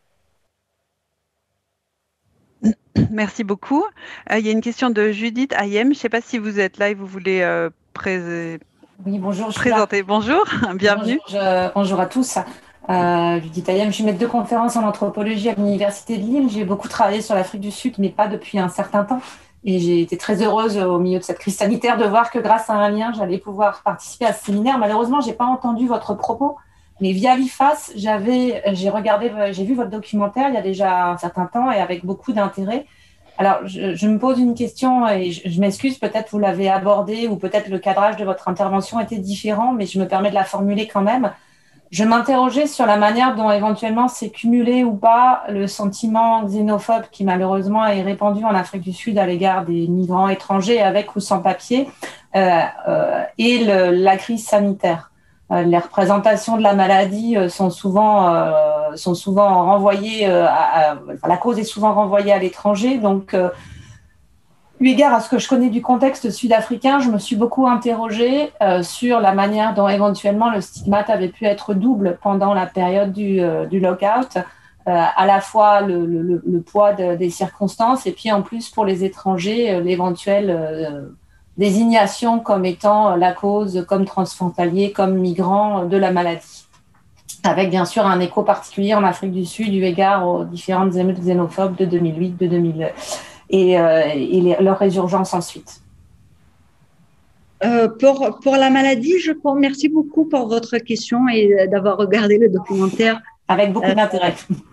S1: Merci beaucoup. Euh, il y a une question de Judith Ayem. Je ne sais pas si vous êtes là et vous voulez euh, pré-
S6: oui, bonjour, je
S1: présenter. Bonjour, bienvenue.
S6: Bonjour, je, bonjour à tous. Euh, Judith Ayem, je suis maître de conférence en anthropologie à l'Université de Lille. J'ai beaucoup travaillé sur l'Afrique du Sud, mais pas depuis un certain temps. Et j'ai été très heureuse au milieu de cette crise sanitaire de voir que grâce à un lien, j'allais pouvoir participer à ce séminaire. Malheureusement, je n'ai pas entendu votre propos, mais via l'I F A S, j'avais, j'ai regardé, j'ai vu votre documentaire il y a déjà un certain temps et avec beaucoup d'intérêt. Alors, je, je me pose une question et je, je m'excuse, peut-être vous l'avez abordé ou peut-être le cadrage de votre intervention était différent, mais je me permets de la formuler quand même. Je m'interrogeais sur la manière dont éventuellement s'est cumulé ou pas le sentiment xénophobe qui malheureusement est répandu en Afrique du Sud à l'égard des migrants étrangers avec ou sans papier euh, euh, et le, la crise sanitaire. Euh, les représentations de la maladie euh, sont souvent euh, sont souvent renvoyées euh, à, à enfin, la cause est souvent renvoyée à l'étranger. Donc, euh, eu égard à ce que je connais du contexte sud-africain, je me suis beaucoup interrogée euh, sur la manière dont éventuellement le stigmate avait pu être double pendant la période du, euh, du lockout, euh, à la fois le, le, le poids de, des circonstances et puis en plus pour les étrangers euh, l'éventuelle euh, désignation comme étant la cause, comme transfrontalier, comme migrant de la maladie. Avec bien sûr un écho particulier en Afrique du Sud eu égard aux différentes émeutes xénophobes de deux mille huit, de deux mille et, euh, et les, leur résurgence ensuite.
S2: Euh, pour, pour la maladie, je vous remercie beaucoup pour votre question et d'avoir regardé le documentaire.
S6: Avec beaucoup euh, d'intérêt.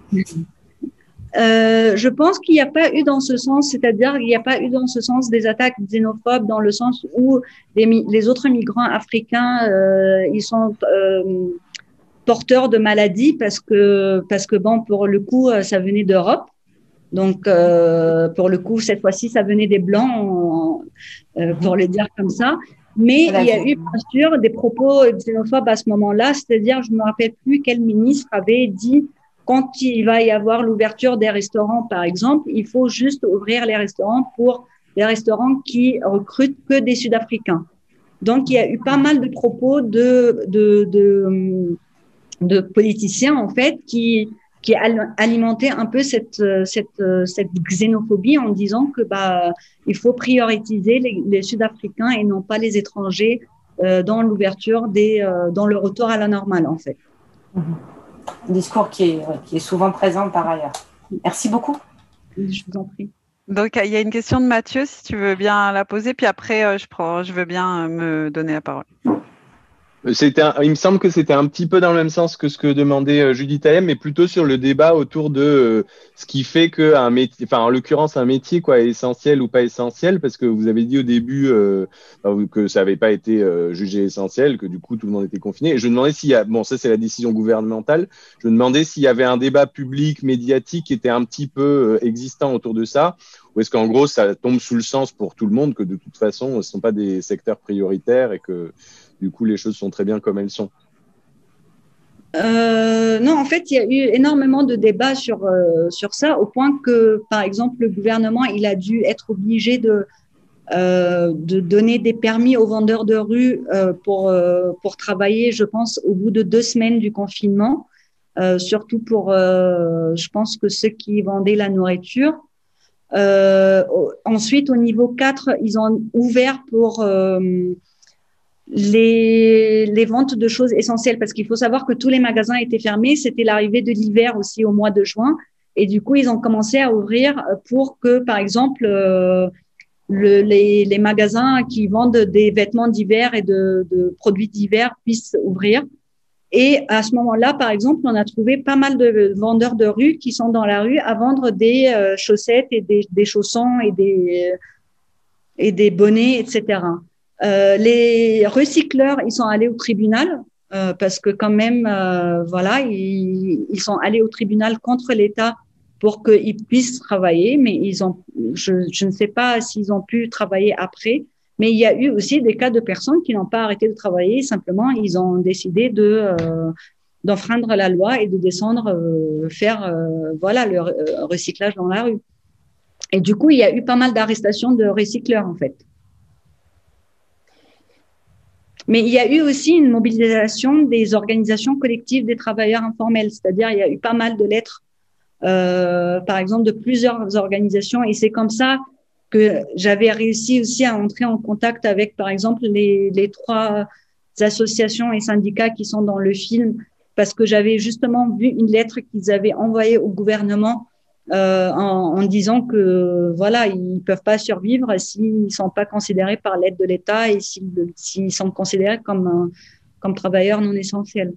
S2: Euh, je pense qu'il n'y a pas eu dans ce sens, c'est-à-dire qu'il n'y a pas eu dans ce sens des attaques xénophobes dans le sens où les, les autres migrants africains, euh, ils sont, euh, porteurs de maladies parce que, parce que bon, pour le coup, ça venait d'Europe. Donc, euh, pour le coup, cette fois-ci, ça venait des Blancs, euh, pour le dire comme ça. Mais il y a eu, bien sûr, des propos xénophobes à ce moment-là. C'est-à-dire, je ne me rappelle plus quel ministre avait dit, quand il va y avoir l'ouverture des restaurants, par exemple, il faut juste ouvrir les restaurants pour les restaurants qui recrutent que des Sud-Africains. Donc, il y a eu pas mal de propos de, de, de, de politiciens, en fait, qui, qui alimentaient un peu cette, cette, cette xénophobie en disant que, bah, il faut prioriser les, les Sud-Africains et non pas les étrangers euh, dans l'ouverture des, euh, dans le retour à la normale, en fait.
S6: Mmh. Un discours qui est, qui est souvent présent par ailleurs. Merci beaucoup.
S2: Je vous en prie.
S1: Donc, il y a une question de Mathieu, si tu veux bien la poser, puis après, je, prends, je veux bien me donner la parole.
S7: C'était un, il me semble que c'était un petit peu dans le même sens que ce que demandait euh, Judith Ayem, mais plutôt sur le débat autour de euh, ce qui fait qu'un métier, enfin en l'occurrence un métier quoi, est essentiel ou pas essentiel, parce que vous avez dit au début euh, que ça n'avait pas été euh, jugé essentiel, que du coup tout le monde était confiné. Et je me demandais s'il y a, bon ça c'est la décision gouvernementale, je me demandais s'il y avait un débat public, médiatique qui était un petit peu euh, existant autour de ça, ou est-ce qu'en gros ça tombe sous le sens pour tout le monde, que de toute façon ce ne sont pas des secteurs prioritaires et que du coup, les choses sont très bien comme elles sont.
S2: Euh, non, en fait, il y a eu énormément de débats sur, euh, sur ça, au point que, par exemple, le gouvernement, il a dû être obligé de, euh, de donner des permis aux vendeurs de rue euh, pour, euh, pour travailler, je pense, au bout de deux semaines du confinement, euh, surtout pour, euh, je pense, que ceux qui vendaient la nourriture. Euh, ensuite, au niveau quatre, ils ont ouvert pour... Euh, Les, les ventes de choses essentielles, parce qu'il faut savoir que tous les magasins étaient fermés. C'était l'arrivée de l'hiver aussi au mois de juin. Et du coup, ils ont commencé à ouvrir pour que, par exemple, euh, le, les, les magasins qui vendent des vêtements d'hiver et de, de produits d'hiver puissent ouvrir. Et à ce moment-là, par exemple, on a trouvé pas mal de vendeurs de rue qui sont dans la rue à vendre des euh, chaussettes et des, des chaussons et des, et des bonnets, et cetera. Euh, les recycleurs, ils sont allés au tribunal euh, parce que quand même, euh, voilà, ils, ils sont allés au tribunal contre l'État pour qu'ils puissent travailler, mais ils ont, je, je ne sais pas s'ils ont pu travailler après. Mais il y a eu aussi des cas de personnes qui n'ont pas arrêté de travailler, simplement ils ont décidé de euh, d'enfreindre la loi et de descendre euh, faire euh, voilà le euh, recyclage dans la rue. Et du coup, il y a eu pas mal d'arrestations de recycleurs en fait. Mais il y a eu aussi une mobilisation des organisations collectives des travailleurs informels, c'est-à-dire il y a eu pas mal de lettres, euh, par exemple, de plusieurs organisations, et c'est comme ça que j'avais réussi aussi à entrer en contact avec, par exemple, les, les trois associations et syndicats qui sont dans le film, parce que j'avais justement vu une lettre qu'ils avaient envoyée au gouvernement Euh, en, en disant que voilà, ils peuvent pas survivre s'ils sont pas considérés par l'aide de l'État et s'ils, s'ils sont considérés comme euh, comme travailleurs non essentiels.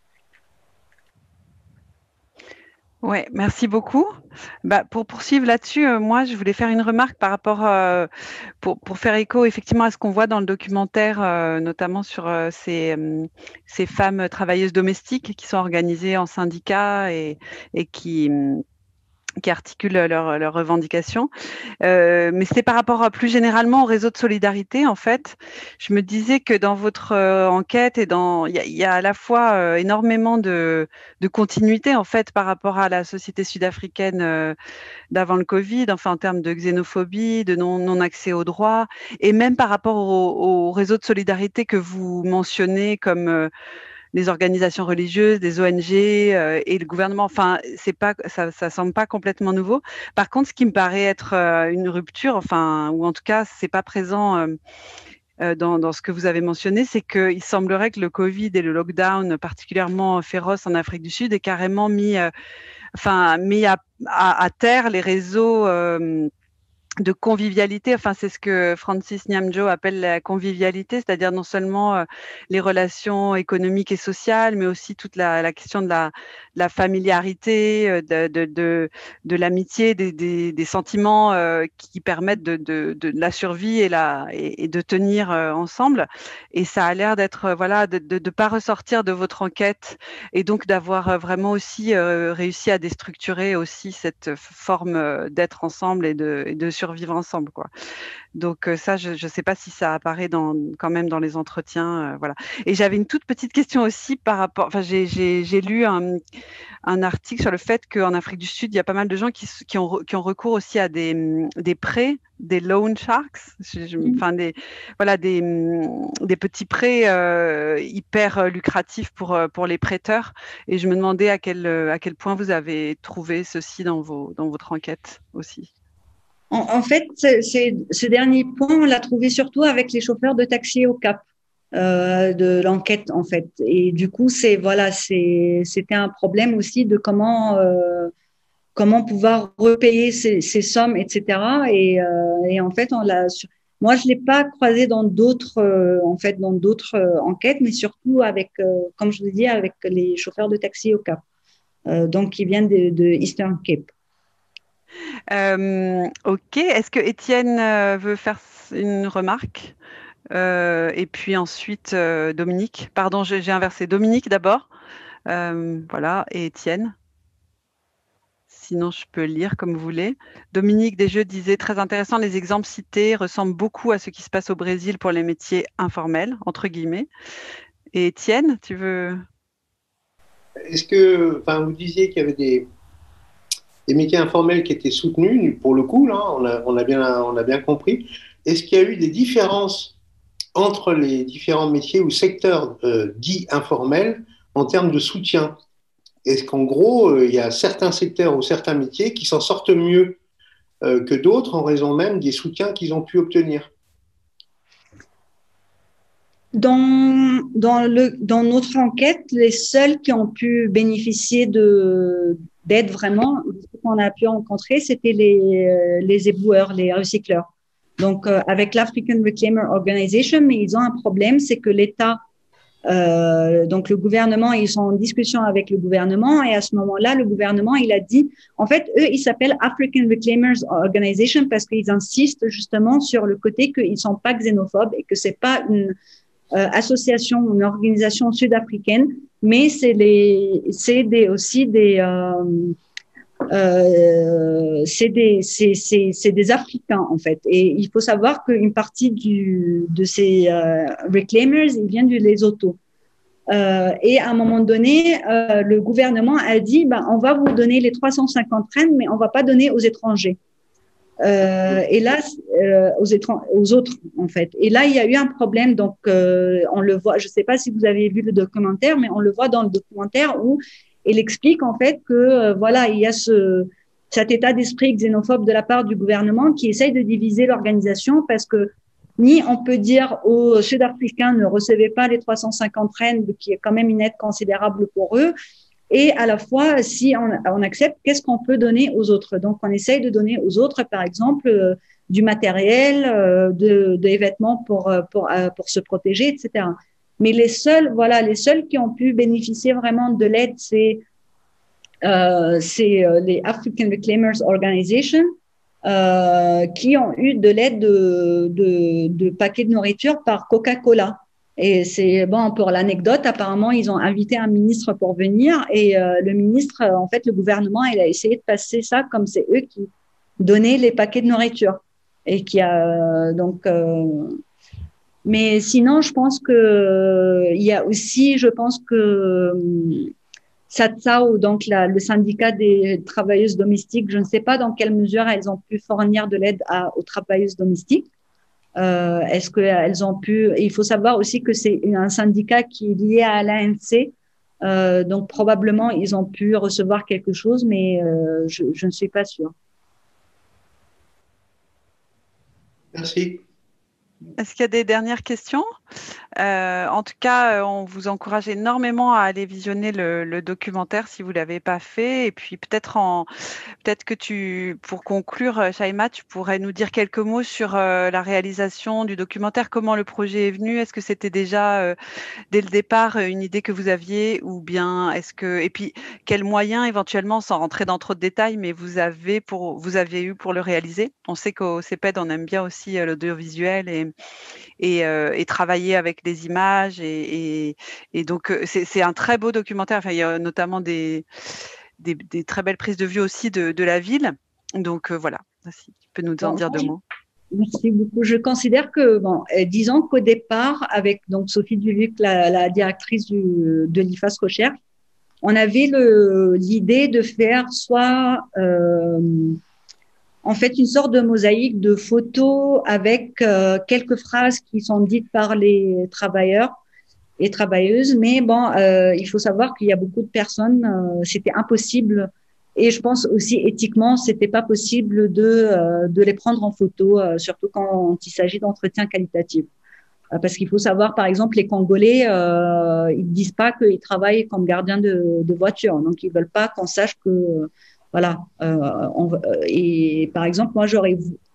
S1: Ouais, merci beaucoup. Bah, pour poursuivre là-dessus, euh, moi, je voulais faire une remarque par rapport, euh, pour, pour faire écho effectivement à ce qu'on voit dans le documentaire, euh, notamment sur euh, ces, euh, ces femmes travailleuses domestiques qui sont organisées en syndicats et, et qui qui articulent leurs leur revendications. Euh, mais c'est par rapport à, plus généralement au réseau de solidarité, en fait. Je me disais que dans votre euh, enquête, et dans, il y, y a à la fois euh, énormément de, de continuité, en fait, par rapport à la société sud-africaine euh, d'avant le Covid, enfin, en termes de xénophobie, de non, non-accès aux droits, et même par rapport au, au réseau de solidarité que vous mentionnez comme... Euh, les organisations religieuses, des O N G euh, et le gouvernement. Enfin, c'est pas, ça, ça semble pas complètement nouveau. Par contre, ce qui me paraît être euh, une rupture, enfin, ou en tout cas, c'est pas présent euh, euh, dans, dans ce que vous avez mentionné, c'est qu'il semblerait que le Covid et le lockdown particulièrement féroce en Afrique du Sud ait carrément mis, euh, enfin, mis à, à, à terre les réseaux. Euh, de convivialité, enfin c'est ce que Francis Nyamjo appelle la convivialité, c'est-à-dire non seulement euh, les relations économiques et sociales, mais aussi toute la, la question de la, de la familiarité, euh, de, de, de, de l'amitié, des, des, des sentiments euh, qui permettent de, de, de la survie et, la, et, et de tenir euh, ensemble. Et ça a l'air d'être, euh, voilà, de ne de, de pas ressortir de votre enquête et donc d'avoir euh, vraiment aussi euh, réussi à déstructurer aussi cette forme euh, d'être ensemble et de, et de survivre ensemble, quoi. Donc euh, ça, je ne sais pas si ça apparaît dans, quand même dans les entretiens, euh, voilà. Et j'avais une toute petite question aussi par rapport, enfin j'ai, j'ai, j'ai lu un, un article sur le fait qu'en Afrique du Sud, il y a pas mal de gens qui, qui, ont, qui ont recours aussi à des, des prêts, des loan sharks, je, je, enfin des, voilà, des, des petits prêts euh, hyper lucratifs pour, pour les prêteurs. Et je me demandais à quel, à quel point vous avez trouvé ceci dans, vos, dans votre enquête aussi.
S2: En, en fait, c'est, c'est, ce dernier point, on l'a trouvé surtout avec les chauffeurs de taxi au Cap euh, de l'enquête, en fait. Et du coup, c'est voilà, c'est, c'était un problème aussi de comment euh, comment pouvoir repayer ces, ces sommes, et cetera. Et, euh, et en fait, on l'a. Moi, je l'ai pas croisé dans d'autres, euh, en fait, dans d'autres euh, enquêtes, mais surtout avec, euh, comme je vous dis, avec les chauffeurs de taxi au Cap, euh, donc qui viennent de, de Eastern Cape.
S1: Euh, ok. Est-ce que Étienne euh, veut faire une remarque euh, et puis ensuite euh, Dominique. Pardon, j'ai, j'ai inversé. Dominique d'abord. Euh, voilà, et Étienne. Sinon, je peux lire comme vous voulez. Dominique Desjeux disait très intéressant. Les exemples cités ressemblent beaucoup à ce qui se passe au Brésil pour les métiers informels, entre guillemets. Et Étienne, tu veux?
S8: Est-ce que, enfin, vous disiez qu'il y avait des des métiers informels qui étaient soutenus, pour le coup, là, on a, on a, bien, on a bien compris. Est-ce qu'il y a eu des différences entre les différents métiers ou secteurs euh, dits informels en termes de soutien? Est-ce qu'en gros, euh, il y a certains secteurs ou certains métiers qui s'en sortent mieux euh, que d'autres en raison même des soutiens qu'ils ont pu obtenir?
S2: Dans, dans, le, dans notre enquête, les seuls qui ont pu bénéficier de, d'aide vraiment, ce qu'on a pu rencontrer, c'était les, les éboueurs, les recycleurs. Donc, euh, avec l'African Reclaimer Organization, mais ils ont un problème, c'est que l'État, euh, donc le gouvernement, ils sont en discussion avec le gouvernement, et à ce moment-là, le gouvernement, il a dit, en fait, eux, ils s'appellent African Reclaimers Organization parce qu'ils insistent justement sur le côté qu'ils sont pas xénophobes et que c'est pas une Euh, association, une organisation sud-africaine, mais c'est les, c'est des, aussi des, euh, euh, c'est des, c'est, c'est, c'est des Africains en fait. Et il faut savoir qu'une partie du, de ces euh, reclaimers, ils viennent du Lesotho. Euh, et à un moment donné, euh, le gouvernement a dit, ben, on va vous donner les trois cent cinquante rennes, mais on va pas donner aux étrangers. Euh, et là, euh, aux, étran- aux autres, en fait. Et là, il y a eu un problème. Donc, euh, on le voit. Je ne sais pas si vous avez vu le documentaire, mais on le voit dans le documentaire où il explique en fait que euh, voilà, il y a ce cet état d'esprit xénophobe de la part du gouvernement qui essaye de diviser l'organisation parce que ni on peut dire aux Sud-Africains ne recevez pas les trois cent cinquante rennes, qui est quand même une aide considérable pour eux. Et à la fois, si on, on accepte, qu'est-ce qu'on peut donner aux autres? Donc, on essaye de donner aux autres, par exemple, euh, du matériel, euh, de, des vêtements pour, pour, euh, pour se protéger, et cetera. Mais les seuls, voilà, les seuls qui ont pu bénéficier vraiment de l'aide, c'est, euh, c'est euh, les African Reclaimers Organization, euh, qui ont eu de l'aide de, de, de paquets de nourriture par Coca-Cola. Et c'est bon, pour l'anecdote, apparemment, ils ont invité un ministre pour venir et euh, le ministre, en fait, le gouvernement, il a essayé de passer ça comme c'est eux qui donnaient les paquets de nourriture. Et qui a donc. Euh, mais sinon, je pense que il y a aussi, je pense que SATSAO, donc la, le syndicat des travailleuses domestiques, je ne sais pas dans quelle mesure elles ont pu fournir de l'aide à, aux travailleuses domestiques. Euh, est-ce qu'elles ont pu... Il faut savoir aussi que c'est un syndicat qui est lié à l'A N C, euh, donc probablement ils ont pu recevoir quelque chose, mais euh, je, je ne suis pas sûre.
S8: Merci.
S1: Est-ce qu'il y a des dernières questions? Euh, en tout cas, on vous encourage énormément à aller visionner le, le documentaire si vous ne l'avez pas fait. Et puis peut-être en, peut-être que tu, pour conclure, Shaima, tu pourrais nous dire quelques mots sur euh, la réalisation du documentaire, comment le projet est venu. Est-ce que c'était déjà euh, dès le départ une idée que vous aviez, ou bien est-ce que, et puis quels moyens éventuellement, sans rentrer dans trop de détails, mais vous avez pour, vous aviez eu pour le réaliser? On sait qu'au C E P E D, on aime bien aussi euh, l'audiovisuel et Et, euh, et travailler avec des images. Et, et, et donc, c'est un très beau documentaire. Enfin, il y a notamment des, des, des très belles prises de vue aussi de, de la ville. Donc, euh, voilà, si tu peux nous en bon, dire deux mots.
S2: Merci beaucoup. Je considère que, bon, disons qu'au départ, avec donc Sophie Duluc, la, la directrice du, de l'I F A S Recherche, on avait l'idée de faire soit... Euh, en fait, une sorte de mosaïque de photos avec euh, quelques phrases qui sont dites par les travailleurs et travailleuses. Mais bon, euh, il faut savoir qu'il y a beaucoup de personnes, euh, c'était impossible. Et je pense aussi éthiquement, c'était pas possible de euh, de les prendre en photo, euh, surtout quand il s'agit d'entretien qualitatif. Euh, parce qu'il faut savoir, par exemple, les Congolais, euh, ils disent pas qu'ils travaillent comme gardiens de, de voiture, donc ils veulent pas qu'on sache que voilà. Euh, on, et par exemple, moi, j'aurais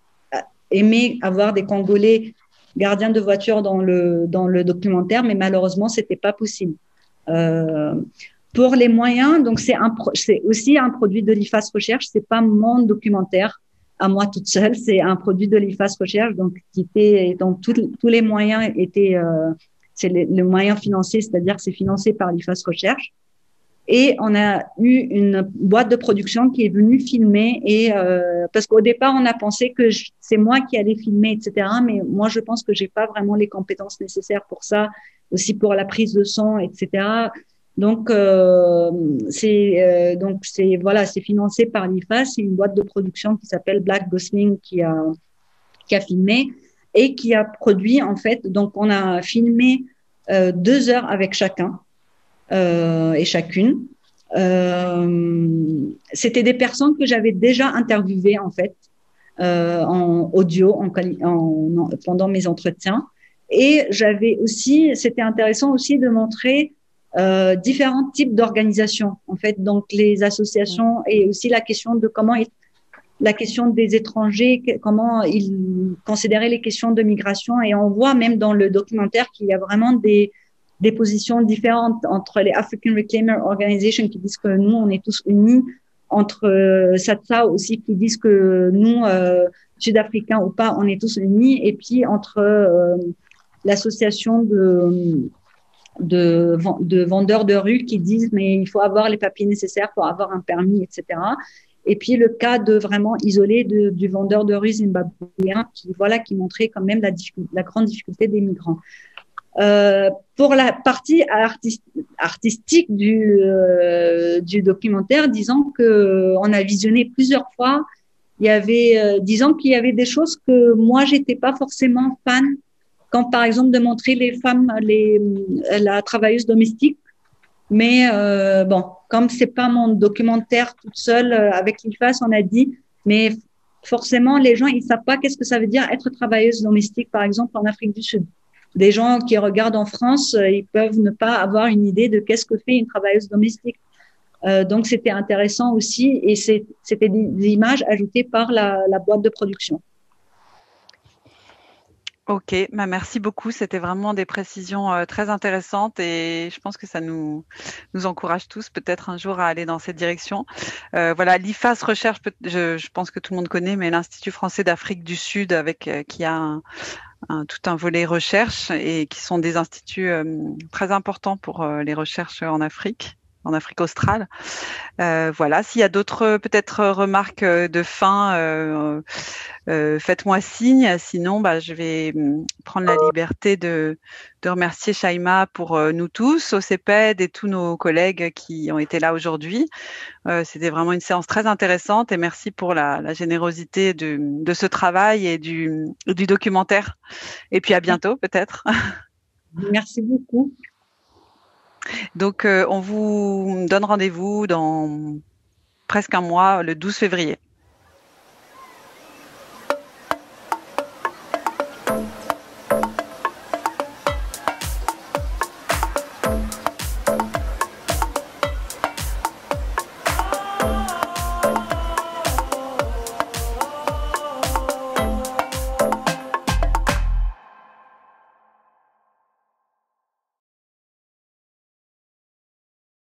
S2: aimé avoir des Congolais gardiens de voiture dans le dans le documentaire, mais malheureusement, c'était pas possible. Euh, pour les moyens, donc c'est un c'est aussi un produit de l'I F A S Recherche. C'est pas mon documentaire à moi toute seule. C'est un produit de l'I F A S Recherche, donc qui était donc tous tous les moyens étaient euh, c'est le, le moyen financier, c'est-à-dire que c'est financé par l'I F A S Recherche. Et on a eu une boîte de production qui est venue filmer. Et euh, parce qu'au départ, on a pensé que c'est moi qui allais filmer, et cetera. Mais moi, je pense que j'ai pas vraiment les compétences nécessaires pour ça, aussi pour la prise de son, et cetera. Donc, euh, c'est euh, donc c'est voilà, c'est financé par l'I F A S. C'est une boîte de production qui s'appelle Black Gosling qui a qui a filmé et qui a produit en fait. Donc, on a filmé euh, deux heures avec chacun. Euh, et chacune. Euh, C'était des personnes que j'avais déjà interviewées en fait euh, en audio en, en, en, pendant mes entretiens. Et j'avais aussi, c'était intéressant aussi de montrer euh, différents types d'organisations en fait, donc les associations et aussi la question de comment ils, la question des étrangers, comment ils considéraient les questions de migration. Et on voit même dans le documentaire qu'il y a vraiment des des positions différentes entre les African Reclaimer Organization qui disent que nous, on est tous unis, entre euh, SATSA aussi qui disent que nous, euh, Sud-Africains ou pas, on est tous unis, et puis entre euh, l'association de, de, de vendeurs de rue qui disent mais il faut avoir les papiers nécessaires pour avoir un permis, et cetera. Et puis le cas de vraiment isolé de, du vendeur de rue zimbabwéen qui, voilà, qui montrait quand même la, la grande difficulté des migrants. Euh, pour la partie artiste, artistique du, euh, du documentaire, disons que on a visionné plusieurs fois. Il y avait, euh, disons qu'il y avait des choses que moi j'étais pas forcément fan, quand par exemple de montrer les femmes, les la travailleuse domestique. Mais euh, bon, comme c'est pas mon documentaire toute seule euh, avec l'I F A S, on a dit, mais forcément les gens ils savent pas qu'est-ce que ça veut dire être travailleuse domestique, par exemple en Afrique du Sud. Des gens qui regardent en France, ils peuvent ne pas avoir une idée de qu'est-ce que fait une travailleuse domestique. Euh, donc, c'était intéressant aussi et c'était des, des images ajoutées par la, la boîte de production.
S1: Ok, bah merci beaucoup. C'était vraiment des précisions euh, très intéressantes et je pense que ça nous, nous encourage tous peut-être un jour à aller dans cette direction. Euh, voilà, l'I F A S Recherche, je, je pense que tout le monde connaît, mais l'Institut français d'Afrique du Sud avec euh, qui a un, un, tout un volet recherche et qui sont des instituts euh, très importants pour euh, les recherches en Afrique. en Afrique australe. Euh, voilà, s'il y a d'autres peut-être remarques de fin, euh, euh, faites-moi signe. Sinon, bah, je vais prendre la liberté de, de remercier Shaima pour euh, nous tous, au C E P E D et tous nos collègues qui ont été là aujourd'hui. Euh, C'était vraiment une séance très intéressante et merci pour la, la générosité de, de ce travail et du, du documentaire. Et puis à bientôt peut-être.
S2: Merci beaucoup.
S1: Donc, euh, on vous donne rendez-vous dans presque un mois, le douze février.